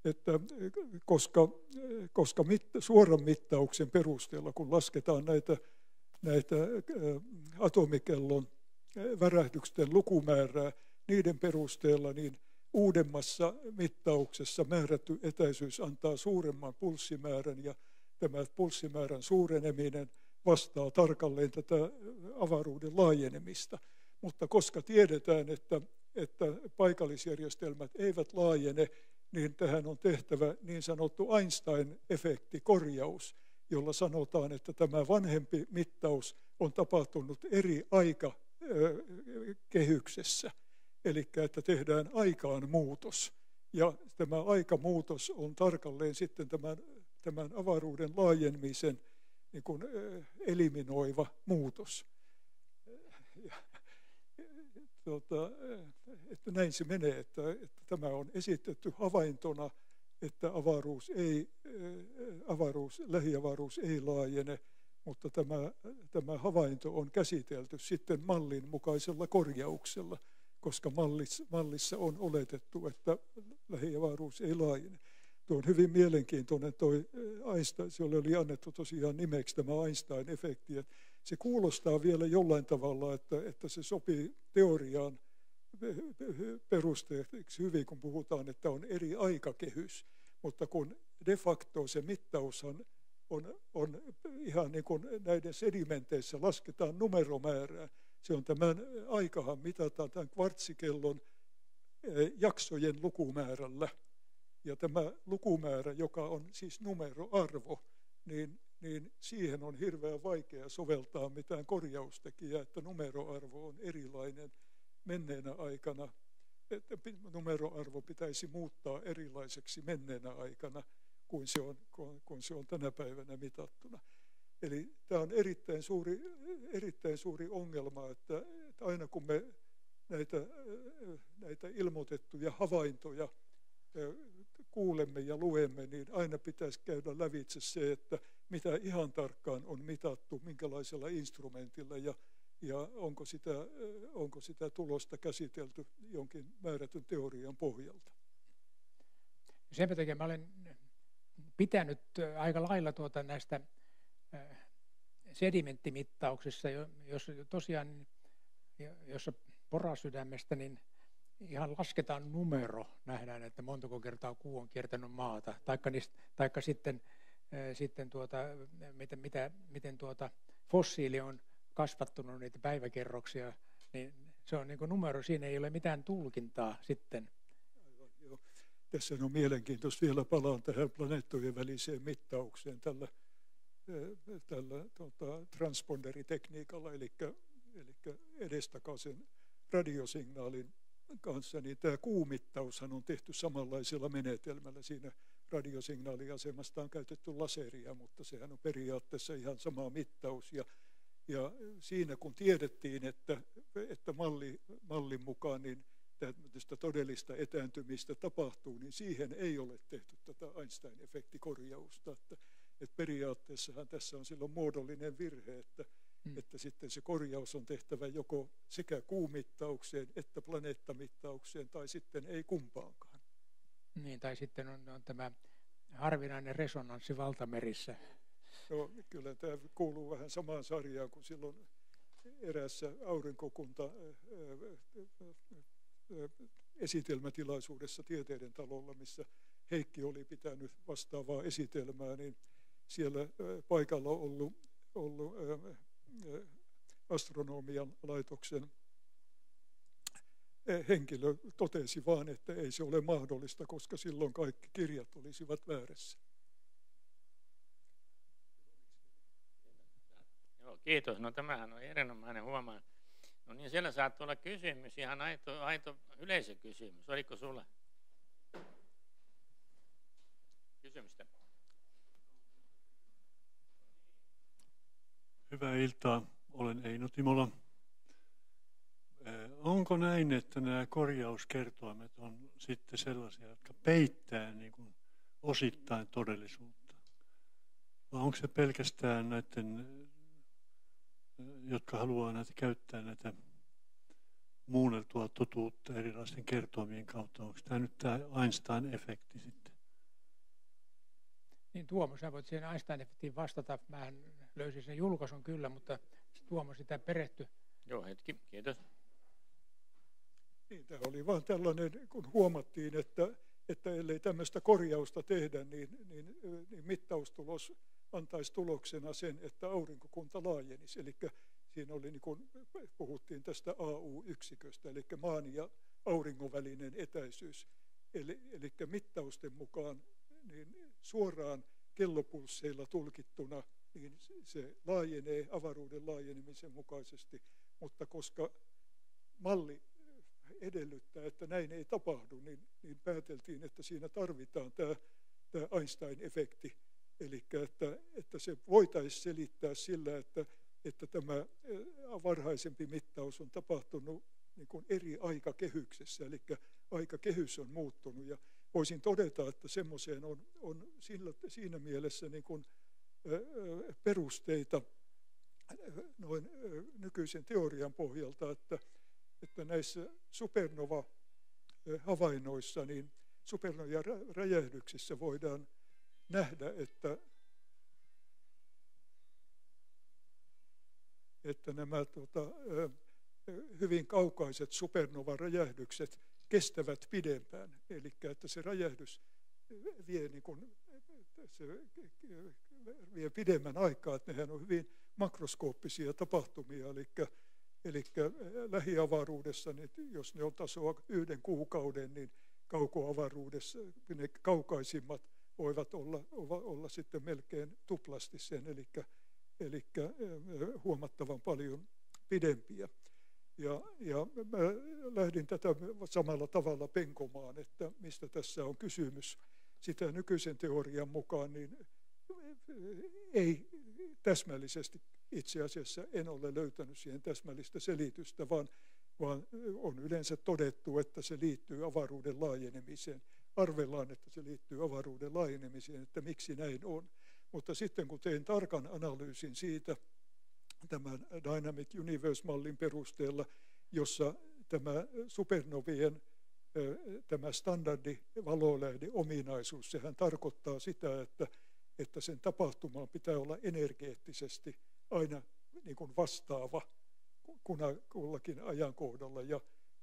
että koska suoran mittauksen perusteella, kun lasketaan näitä atomikellon värähdysten lukumäärää, niiden perusteella niin uudemmassa mittauksessa määrätty etäisyys antaa suuremman pulssimäärän, ja tämä pulssimäärän suureneminen vastaa tarkalleen tätä avaruuden laajenemista. Mutta koska tiedetään, että paikallisjärjestelmät eivät laajene, niin tähän on tehtävä niin sanottu Einstein-efektikorjaus, jolla sanotaan, että tämä vanhempi mittaus on tapahtunut eri aikakehyksessä. Eli että tehdään aikaan muutos. Ja tämä aikamuutos on tarkalleen sitten tämän avaruuden laajenemisen niin kuin eliminoiva muutos. Että näin se menee, että tämä on esitetty havaintona, että lähiavaruus ei laajene, mutta tämä havainto on käsitelty sitten mallin mukaisella korjauksella, koska mallissa on oletettu, että lähiavaruus ei laajene. Tuo on hyvin mielenkiintoinen toi Einstein, jolle oli annettu tosiaan nimeksi tämä Einstein-efekti. Se kuulostaa vielä jollain tavalla, että se sopii teoriaan perusteeksi hyvin, kun puhutaan, että on eri aikakehys. Mutta kun de facto se mittaushan on ihan niin kuin näiden sedimenteissä lasketaan numeromäärää. Se on tämän aikahan mitataan tämän kvartsikellon jaksojen lukumäärällä. Ja tämä lukumäärä, joka on siis numeroarvo, niin siihen on hirveän vaikea soveltaa mitään korjaustekijää, että numeroarvo on erilainen menneenä aikana. Että numeroarvo pitäisi muuttaa erilaiseksi menneenä aikana kuin se on tänä päivänä mitattuna. Eli tämä on erittäin suuri ongelma, että aina kun me näitä ilmoitettuja havaintoja kuulemme ja luemme, niin aina pitäisi käydä lävitse se, että mitä ihan tarkkaan on mitattu, minkälaisella instrumentilla ja onko sitä tulosta käsitelty jonkin määrätyn teorian pohjalta. Sen takia mä olen pitänyt aika lailla näistä sedimenttimittauksissa, jossa porasydämestä niin ihan lasketaan numero, nähdään, että montako kertaa kuu on kiertänyt maata, taikka sitten miten fossiili on kasvattunut niitä päiväkerroksia, niin se on niin kuin numero, siinä ei ole mitään tulkintaa sitten. Aivan, joo. Tässä on mielenkiintoista, vielä palaan tähän planeettojen väliseen mittaukseen tällä transponderitekniikalla, eli edestakaisen radiosignaalin kanssa, niin tämä kuumittaushan on tehty samanlaisella menetelmällä. Siinä radiosignaaliasemasta on käytetty laseria, mutta sehän on periaatteessa ihan sama mittaus. Ja siinä kun tiedettiin, että mallin mukaan niin tämmöistä todellista etääntymistä tapahtuu, niin siihen ei ole tehty tätä Einstein-efektikorjausta. Että periaatteessahan tässä on silloin muodollinen virhe, että sitten se korjaus on tehtävä joko sekä kuumittaukseen että planeettamittaukseen tai sitten ei kumpaankaan. Niin, tai sitten on tämä harvinainen resonanssi valtamerissä. No, kyllä tämä kuuluu vähän samaan sarjaan kuin silloin eräässä aurinkokunta esitelmätilaisuudessa Tieteiden talolla, missä Heikki oli pitänyt vastaavaa esitelmää, niin siellä paikalla ollut astronomian laitoksen henkilö totesi vaan, että ei se ole mahdollista, koska silloin kaikki kirjat olisivat väärässä. Joo, kiitos. No tämähän on erinomainen huomaa. No niin, siellä saattaa olla kysymys, ihan aito yleisökysymys. Oliko sulla kysymystä? Hyvää iltaa, olen Eino Timola. Onko näin, että nämä korjauskertoimet on sitten sellaisia, jotka peittää niin kuin osittain todellisuutta? Vai onko se pelkästään näiden, jotka haluaa käyttää näitä muunneltua totuutta erilaisten kertoimien kautta? Onko tämä nyt tämä Einstein-efekti sitten? Niin Tuomo, sä voit siihen Einstein-efektiin vastata. Mä löysin sen julkaisun kyllä, mutta Tuomo sitä perehtyi. Joo, hetki, kiitos. Niin, tämä oli vaan tällainen, kun huomattiin, että ellei tämmöistä korjausta tehdä, niin mittaustulos antaisi tuloksena sen, että aurinkokunta laajenisi. Eli siinä oli, niin kuin puhuttiin tästä AU-yksiköstä, eli maan ja auringon välinen etäisyys. Eli mittausten mukaan niin suoraan kellopulsseilla tulkittuna niin se laajenee avaruuden laajenemisen mukaisesti, mutta koska malli edellyttää, että näin ei tapahdu, niin pääteltiin, että siinä tarvitaan tämä Einstein-efekti. Eli että se voitaisiin selittää sillä, että tämä varhaisempi mittaus on tapahtunut niin kuin eri aikakehyksessä, eli aikakehys on muuttunut. Ja voisin todeta, että semmoiseen on siinä mielessä niin kuin perusteita noin nykyisen teorian pohjalta, että näissä supernova-havainnoissa, niin supernova-räjähdyksissä voidaan nähdä, että nämä hyvin kaukaiset supernova-räjähdykset kestävät pidempään. Eli että se räjähdys vie pidemmän aikaa, että nehän on hyvin makroskooppisia tapahtumia, eli lähiavaruudessa, niin jos ne on tasoa 1 kuukauden, niin kaukoavaruudessa ne kaukaisimmat voivat olla sitten melkein tuplasti sen, eli huomattavan paljon pidempiä. Ja mä lähdin tätä samalla tavalla penkomaan, että mistä tässä on kysymys. Sitä nykyisen teorian mukaan niin ei täsmällisesti itse asiassa en ole löytänyt siihen täsmällistä selitystä, vaan on yleensä todettu, että se liittyy avaruuden laajenemiseen. Arvellaan, että se liittyy avaruuden laajenemiseen, että miksi näin on. Mutta sitten kun tein tarkan analyysin siitä tämän Dynamic Universe-mallin perusteella, jossa tämä supernovien tämä standardi valolähdeominaisuus, sehän tarkoittaa sitä, että sen tapahtumaan pitää olla energeettisesti aina niin kuin vastaava kullakin ajankohdalla. Ja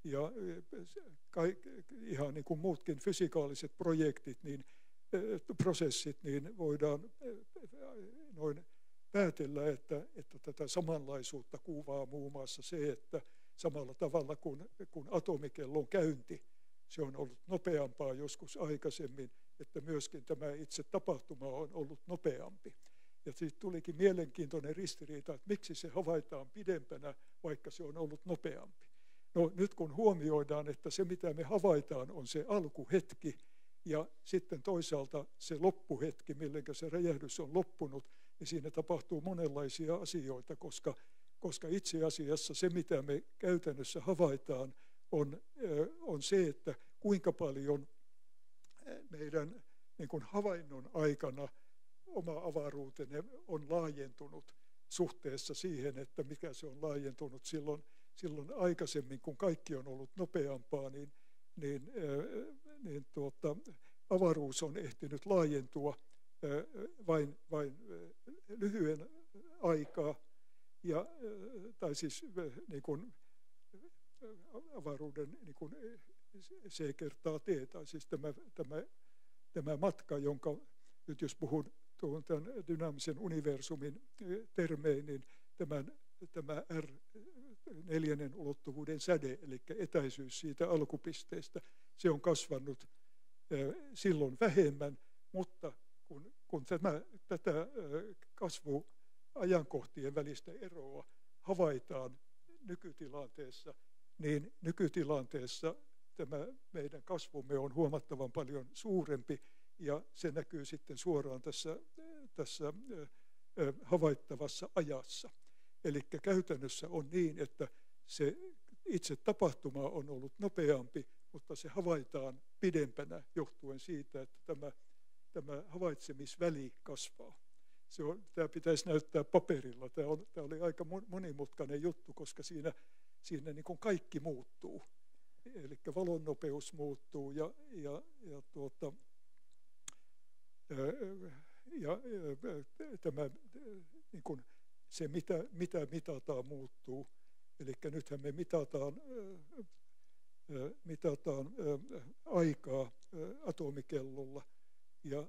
ihan niin kuin muutkin fysikaaliset projektit, niin prosessit, niin voidaan noin päätellä, että tätä samanlaisuutta kuvaa muun muassa se, että samalla tavalla kuin atomikellon käynti, se on ollut nopeampaa joskus aikaisemmin, että myöskin tämä itse tapahtuma on ollut nopeampi. Ja siitä tulikin mielenkiintoinen ristiriita, että miksi se havaitaan pidempänä, vaikka se on ollut nopeampi. No nyt kun huomioidaan, että se mitä me havaitaan on se alkuhetki ja sitten toisaalta se loppuhetki, milloin se räjähdys on loppunut, niin siinä tapahtuu monenlaisia asioita, koska itse asiassa se mitä me käytännössä havaitaan on se, että kuinka paljon meidän niin kuin havainnon aikana oma avaruutenne on laajentunut suhteessa siihen, että mikä se on laajentunut silloin aikaisemmin, kun kaikki on ollut nopeampaa, niin avaruus on ehtinyt laajentua vain lyhyen aikaa, tai siis niin kuin avaruuden niin kuin C kertaa T, tai siis tämä matka, jonka nyt jos puhun tämän dynaamisen universumin termein, niin tämä R4 ulottuvuuden säde, eli etäisyys siitä alkupisteestä, se on kasvanut silloin vähemmän, mutta kun tätä kasvuajankohtien välistä eroa havaitaan nykytilanteessa, niin nykytilanteessa tämä meidän kasvumme on huomattavan paljon suurempi, ja se näkyy sitten suoraan tässä havaittavassa ajassa. Eli käytännössä on niin, että se itse tapahtuma on ollut nopeampi, mutta se havaitaan pidempänä johtuen siitä, että tämä havaitsemisväli kasvaa. Tämä pitäisi näyttää paperilla. Tämä oli aika monimutkainen juttu, koska siinä niin kuin kaikki muuttuu. Eli valon nopeus muuttuu ja tämä, niin kuin se, mitä mitataan, muuttuu. Eli nythän me mitataan aikaa atomikellolla, ja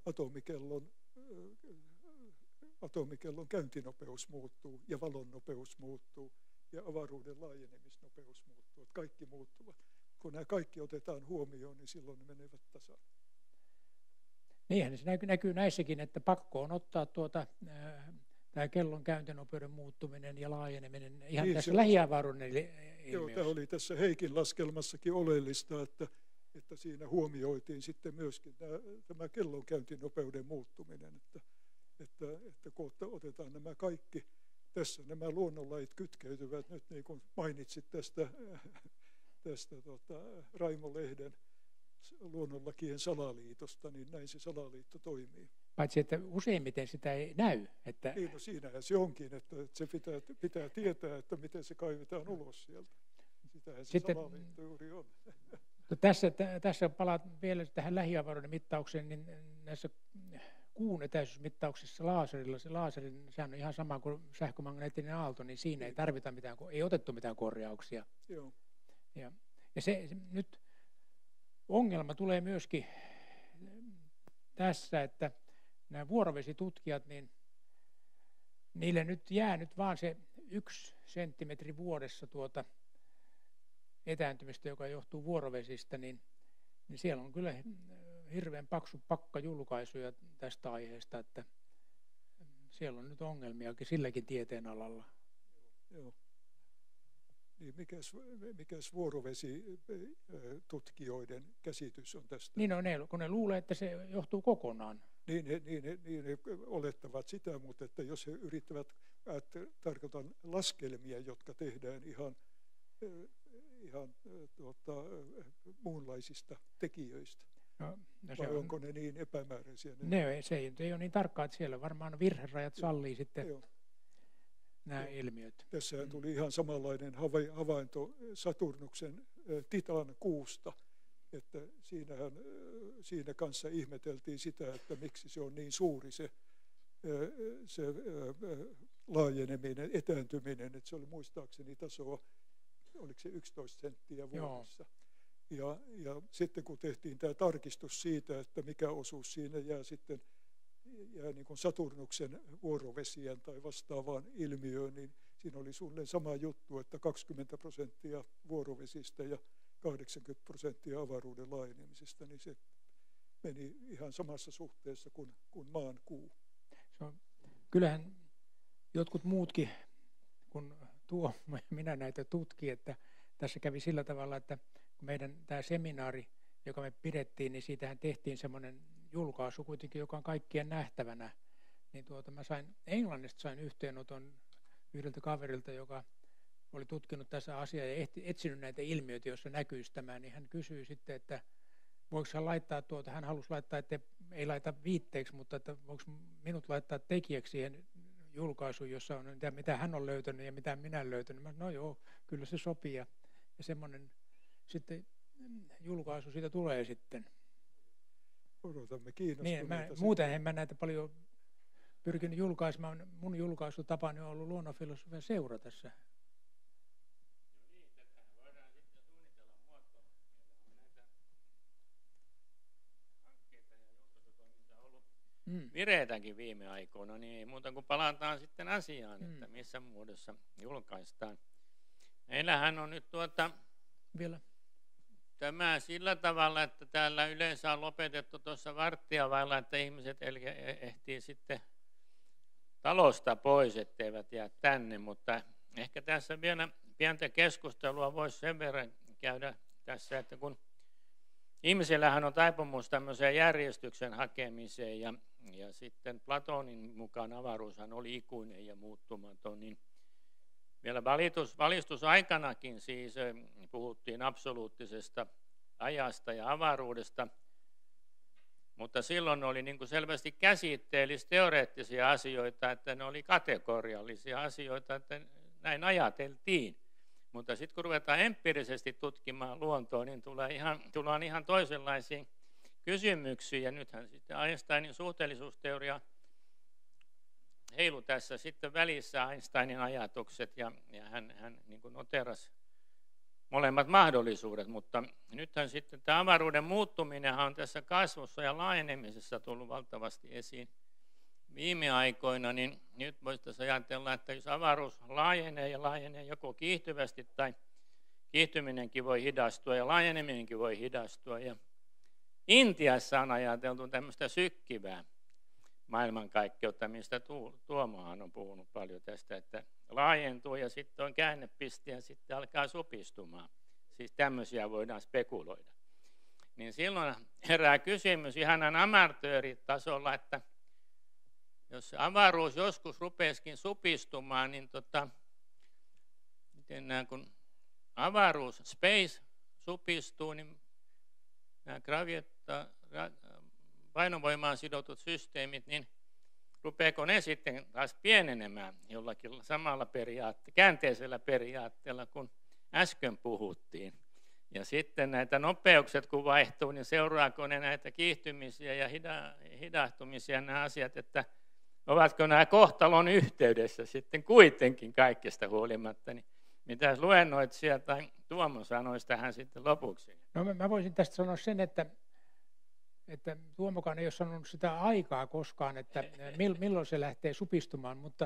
atomikellon käyntinopeus muuttuu, ja valon nopeus muuttuu, ja avaruuden laajenemisnopeus muuttuu. Että kaikki muuttuvat. Kun nämä kaikki otetaan huomioon, niin silloin ne menevät tasan. Niinhän se näkyy näissäkin, että pakko on ottaa tämä kellon käyntinopeuden muuttuminen ja laajeneminen ihan niin, tässä lähiavaruuden ilmiössä. Joo, tämä oli tässä Heikin laskelmassakin oleellista, että siinä huomioitiin sitten myöskin tämä kellon käyntinopeuden muuttuminen, että kun otetaan nämä kaikki, tässä nämä luonnonlajit kytkeytyvät nyt, niin kuin mainitsit tästä Raimo Lehden luonnonlakien salaliitosta, niin näin se salaliitto toimii. Paitsi, että useimmiten sitä ei näy. Että niin, no siinähän se onkin, että se pitää tietää, että miten se kaivetaan ulos sieltä. Sitähän se sitten, salaliitto juuri on. Tässä palaat vielä tähän lähiavaruuden mittaukseen, niin näissä kuun etäisyysmittauksissa laaserilla, sehän on ihan sama kuin sähkömagneettinen aalto, niin siinä ei otettu mitään korjauksia. Joo. Ja se nyt ongelma tulee myöskin tässä, että nämä vuorovesitutkijat, niin niille nyt jää nyt vaan se 1 senttimetri vuodessa etääntymistä, joka johtuu vuorovesistä, niin siellä on kyllä hirveän paksu pakka julkaisuja tästä aiheesta, että siellä on nyt ongelmiakin silläkin tieteenalalla. Joo. Niin mikäs vuorovesitutkijoiden käsitys on tästä? Niin kun ne luulee, että se johtuu kokonaan. Niin ne olettavat sitä, mutta että jos he yrittävät, tarkoitan laskelmia, jotka tehdään ihan muunlaisista tekijöistä. No, vai onko ne niin epämääräisiä? Se ei ole niin tarkkaa, että siellä varmaan virherajat sallii sitten nämä ilmiöt. Tässähän tuli ihan samanlainen havainto Saturnuksen Titan-kuusta, että siinä kanssa ihmeteltiin sitä, että miksi se on niin suuri se laajeneminen, etääntyminen, että se oli muistaakseni tasoa, oliko se 11 senttiä vuodessa. Ja sitten kun tehtiin tämä tarkistus siitä, että mikä osuus siinä jää niin kuin Saturnuksen vuorovesien tai vastaavaan ilmiöön, niin siinä oli suunnilleen sama juttu, että 20% vuorovesistä ja 80% avaruuden laajenemisesta, niin se meni ihan samassa suhteessa kuin maan kuu. Kyllähän jotkut muutkin, kun minä näitä tutkin, että tässä kävi sillä tavalla, että kun meidän tämä seminaari, joka me pidettiin, niin siitähän tehtiin semmoinen julkaisu kuitenkin, joka on kaikkien nähtävänä, niin mä Englannista sain yhteenoton yhdeltä kaverilta, joka oli tutkinut tässä asiaa ja etsinyt näitä ilmiöitä, joissa näkyisi tämä, niin hän kysyi sitten, että voiko hän laittaa hän halusi laittaa, että ei laita viitteeksi, mutta että voiko minut laittaa tekijäksi siihen julkaisuun, jossa on mitä hän on löytänyt ja mitä minä olen löytänyt. No joo, kyllä se sopii ja semmoinen sitten julkaisu siitä tulee sitten. Odotamme kiinnostuneita. Niin, muuten en mä näitä paljon pyrkinyt julkaisemaan. Mun julkaisutapani on ollut luonnonfilosofian seura tässä. No niin, tätähän voidaan sitten suunnitella muotoon. Meillä on näitä hankkeita ja julkaisutoimintaa ollut vireitäkin viime aikoina, niin ei muuta kuin palataan sitten asiaan, että missä muodossa julkaistaan. Meillähän on nyt vielä tämä sillä tavalla, että täällä yleensä on lopetettu tuossa varttia vailla, että ihmiset ehtii sitten talosta pois, etteivät jää tänne, mutta ehkä tässä vielä pientä keskustelua voisi sen verran käydä tässä, että kun ihmisillähän on taipumus tämmöiseen järjestyksen hakemiseen ja sitten Platonin mukaan avaruushan oli ikuinen ja muuttumaton, niin vielä valistusaikanakin siis puhuttiin absoluuttisesta ajasta ja avaruudesta, mutta silloin oli niin kuin selvästi käsitteellis-teoreettisia asioita, että ne oli kategoriallisia asioita, että näin ajateltiin. Mutta sitten kun ruvetaan empiirisesti tutkimaan luontoa, niin tullaan ihan toisenlaisiin kysymyksiin. Ja nythän sitten Einsteinin suhteellisuusteoria heilu tässä sitten välissä Einsteinin ajatukset ja hän niin kuin noterasi molemmat mahdollisuudet, mutta nythän sitten tämä avaruuden muuttuminen on tässä kasvussa ja laajenemisessa tullut valtavasti esiin viime aikoina, niin nyt voitaisiin ajatella, että jos avaruus laajenee ja laajenee joko kiihtyvästi tai kiihtyminenkin voi hidastua ja laajeneminenkin voi hidastua. Ja Intiassa on ajateltu tämmöistä sykkivää maailmankaikkeutta, mistä Tuomohan on puhunut paljon tästä, että laajentuu ja sitten on käännepiste ja sitten alkaa supistumaan. Siis tämmöisiä voidaan spekuloida. Niin silloin herää kysymys ihan amatööritasolla, että jos avaruus joskus rupeisikin supistumaan, niin miten nämä, kun avaruus, space supistuu, niin nämä painovoimaan sidotut systeemit, niin rupeeko ne sitten taas pienenemään jollakin samalla käänteisellä periaatteella, kun äsken puhuttiin. Ja sitten näitä nopeukset kun vaihtuu, niin seuraako ne näitä kiihtymisiä ja hidastumisia nämä asiat, että ovatko nämä kohtalon yhteydessä sitten kuitenkin kaikesta huolimatta, niin mitäs luennoitsija tai Tuomo sanoisi tähän sitten lopuksi? No mä voisin tästä sanoa sen, että Tuomokaan ei ole sanonut sitä aikaa koskaan, että milloin se lähtee supistumaan, mutta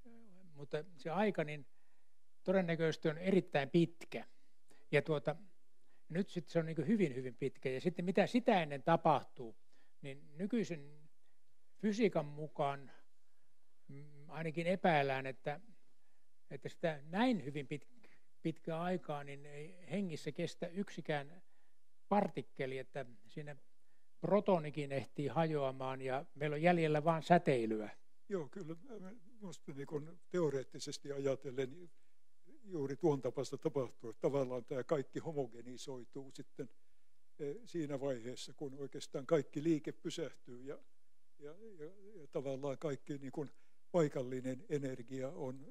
se aika niin todennäköisesti on erittäin pitkä. Ja nyt sitten se on niin hyvin, hyvin pitkä. Ja sitten mitä sitä ennen tapahtuu, niin nykyisen fysiikan mukaan ainakin epäillään, että sitä näin hyvin pitkää aikaa niin ei hengissä kestä yksikään partikkeli, että siinä protonikin ehtii hajoamaan ja meillä on jäljellä vain säteilyä. Joo, kyllä minusta niin teoreettisesti ajatellen juuri tuon tapaista tapahtuu, että tavallaan tämä kaikki homogenisoituu sitten siinä vaiheessa, kun oikeastaan kaikki liike pysähtyy ja tavallaan kaikki niin kuin paikallinen energia on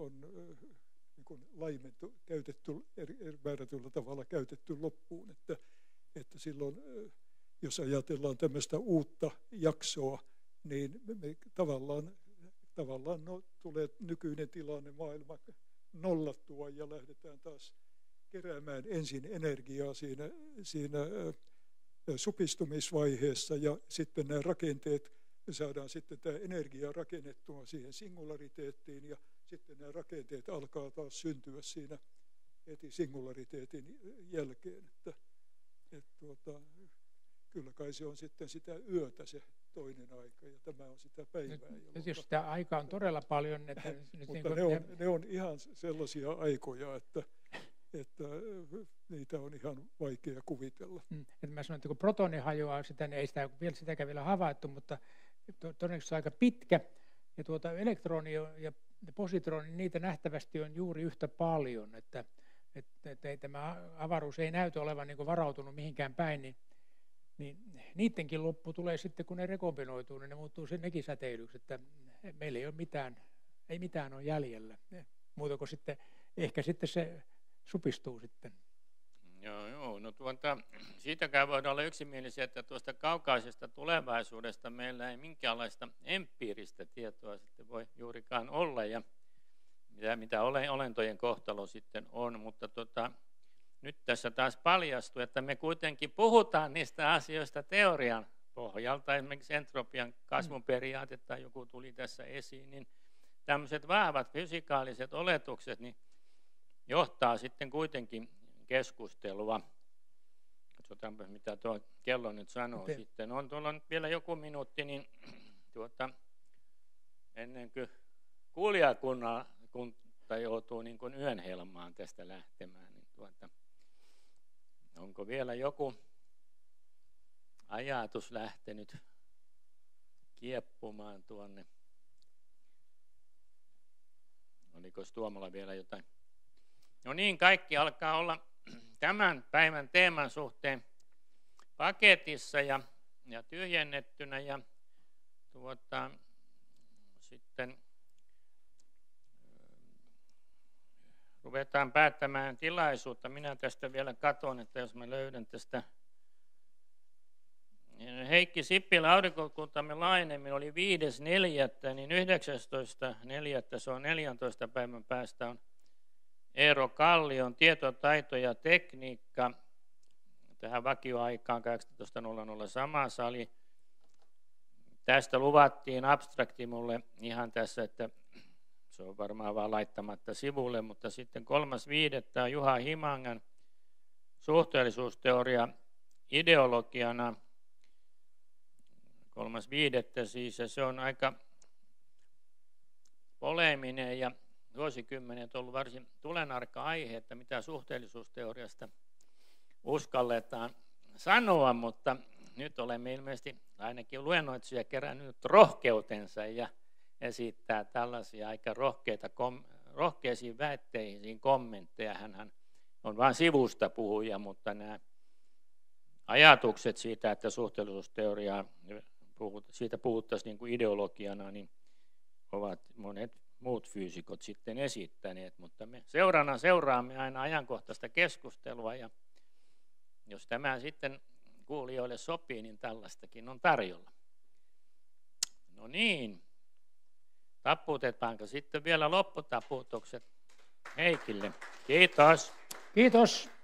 niin kuin laimentu, määrätyllä tavalla käytetty loppuun, että silloin jos ajatellaan tämmöistä uutta jaksoa, niin me tavallaan tulee nykyinen tilanne maailma nollattua ja lähdetään taas keräämään ensin energiaa siinä supistumisvaiheessa ja sitten nämä rakenteet, me saadaan sitten tämä energia rakennettua siihen singulariteettiin ja sitten nämä rakenteet alkaa taas syntyä siinä heti singulariteetin jälkeen, kyllä kai se on sitten sitä yötä se toinen aika ja tämä on sitä päivää. Nyt jos sitä aikaa on todella paljon. Että mutta ne on ihan sellaisia aikoja, että niitä on ihan vaikea kuvitella. Että mä sanoin, että kun protoni hajoaa, niin ei sitäkään vielä havaittu, mutta todennäköisesti aika pitkä. Ja elektroni ja positroni, niitä nähtävästi on juuri yhtä paljon, että tämä avaruus ei näytä olevan niin kuin varautunut mihinkään päin, niin niidenkin loppu tulee sitten, kun ne rekombinoituu, niin ne muuttuu nekin säteilyksi, että meillä ei ole mitään ole jäljellä. Muuta kuin sitten, ehkä sitten se supistuu sitten. Joo, no siitäkään voidaan olla yksimielisiä, että tuosta kaukaisesta tulevaisuudesta meillä ei minkäänlaista empiiristä tietoa sitten voi juurikaan olla, ja mitä olentojen kohtalo sitten on, mutta nyt tässä taas paljastuu, että me kuitenkin puhutaan niistä asioista teorian pohjalta, esimerkiksi entropian kasvun periaate tai joku tuli tässä esiin, niin tämmöiset vahvat fysikaaliset oletukset niin johtaa sitten kuitenkin keskustelua. Katsotaanpa, mitä tuo kello nyt sanoo sitten. On tuolla nyt vielä joku minuutti, niin ennen kuin kuulijakunta joutuu niin kuin yön helmaan tästä lähtemään, niin onko vielä joku ajatus lähtenyt kieppumaan tuonne? Oliko Tuomolla vielä jotain? No niin, kaikki alkaa olla tämän päivän teeman suhteen paketissa ja tyhjennettynä ja sitten ruvetaan päättämään tilaisuutta. Minä tästä vielä katson, että jos mä löydän tästä Heikki Sippilä aurinkokuntamme laajeneminen oli 5.4., niin 19.4., se on 14 päivän päästä, on Eero Kallion tieto, taito ja tekniikka tähän vakioaikaan 18.00 sama sali. Tästä luvattiin abstrakti mulle ihan tässä, että se on varmaan vaan laittamatta sivulle, mutta sitten 3.5. on Juha Himangan suhteellisuusteoria ideologiana. 3.5. siis, ja se on aika poleeminen ja vuosikymmenet ollut varsin tulenarka aihe, että mitä suhteellisuusteoriasta uskalletaan sanoa, mutta nyt olemme ilmeisesti ainakin luennoitsija kerännyt rohkeutensa ja esittää tällaisia aika rohkeisiin väitteisiin kommentteja. Hänhän on vain sivusta puhuja, mutta nämä ajatukset siitä, että suhteellisuusteoriaa siitä puhuttaisiin niin kuin ideologiana, niin ovat monet muut fyysikot sitten esittäneet, mutta me seuraamme aina ajankohtaista keskustelua, ja jos tämä sitten kuulijoille sopii, niin tällaistakin on tarjolla. No niin, taputetaanko sitten vielä lopputaputukset Heikille? Kiitos. Kiitos.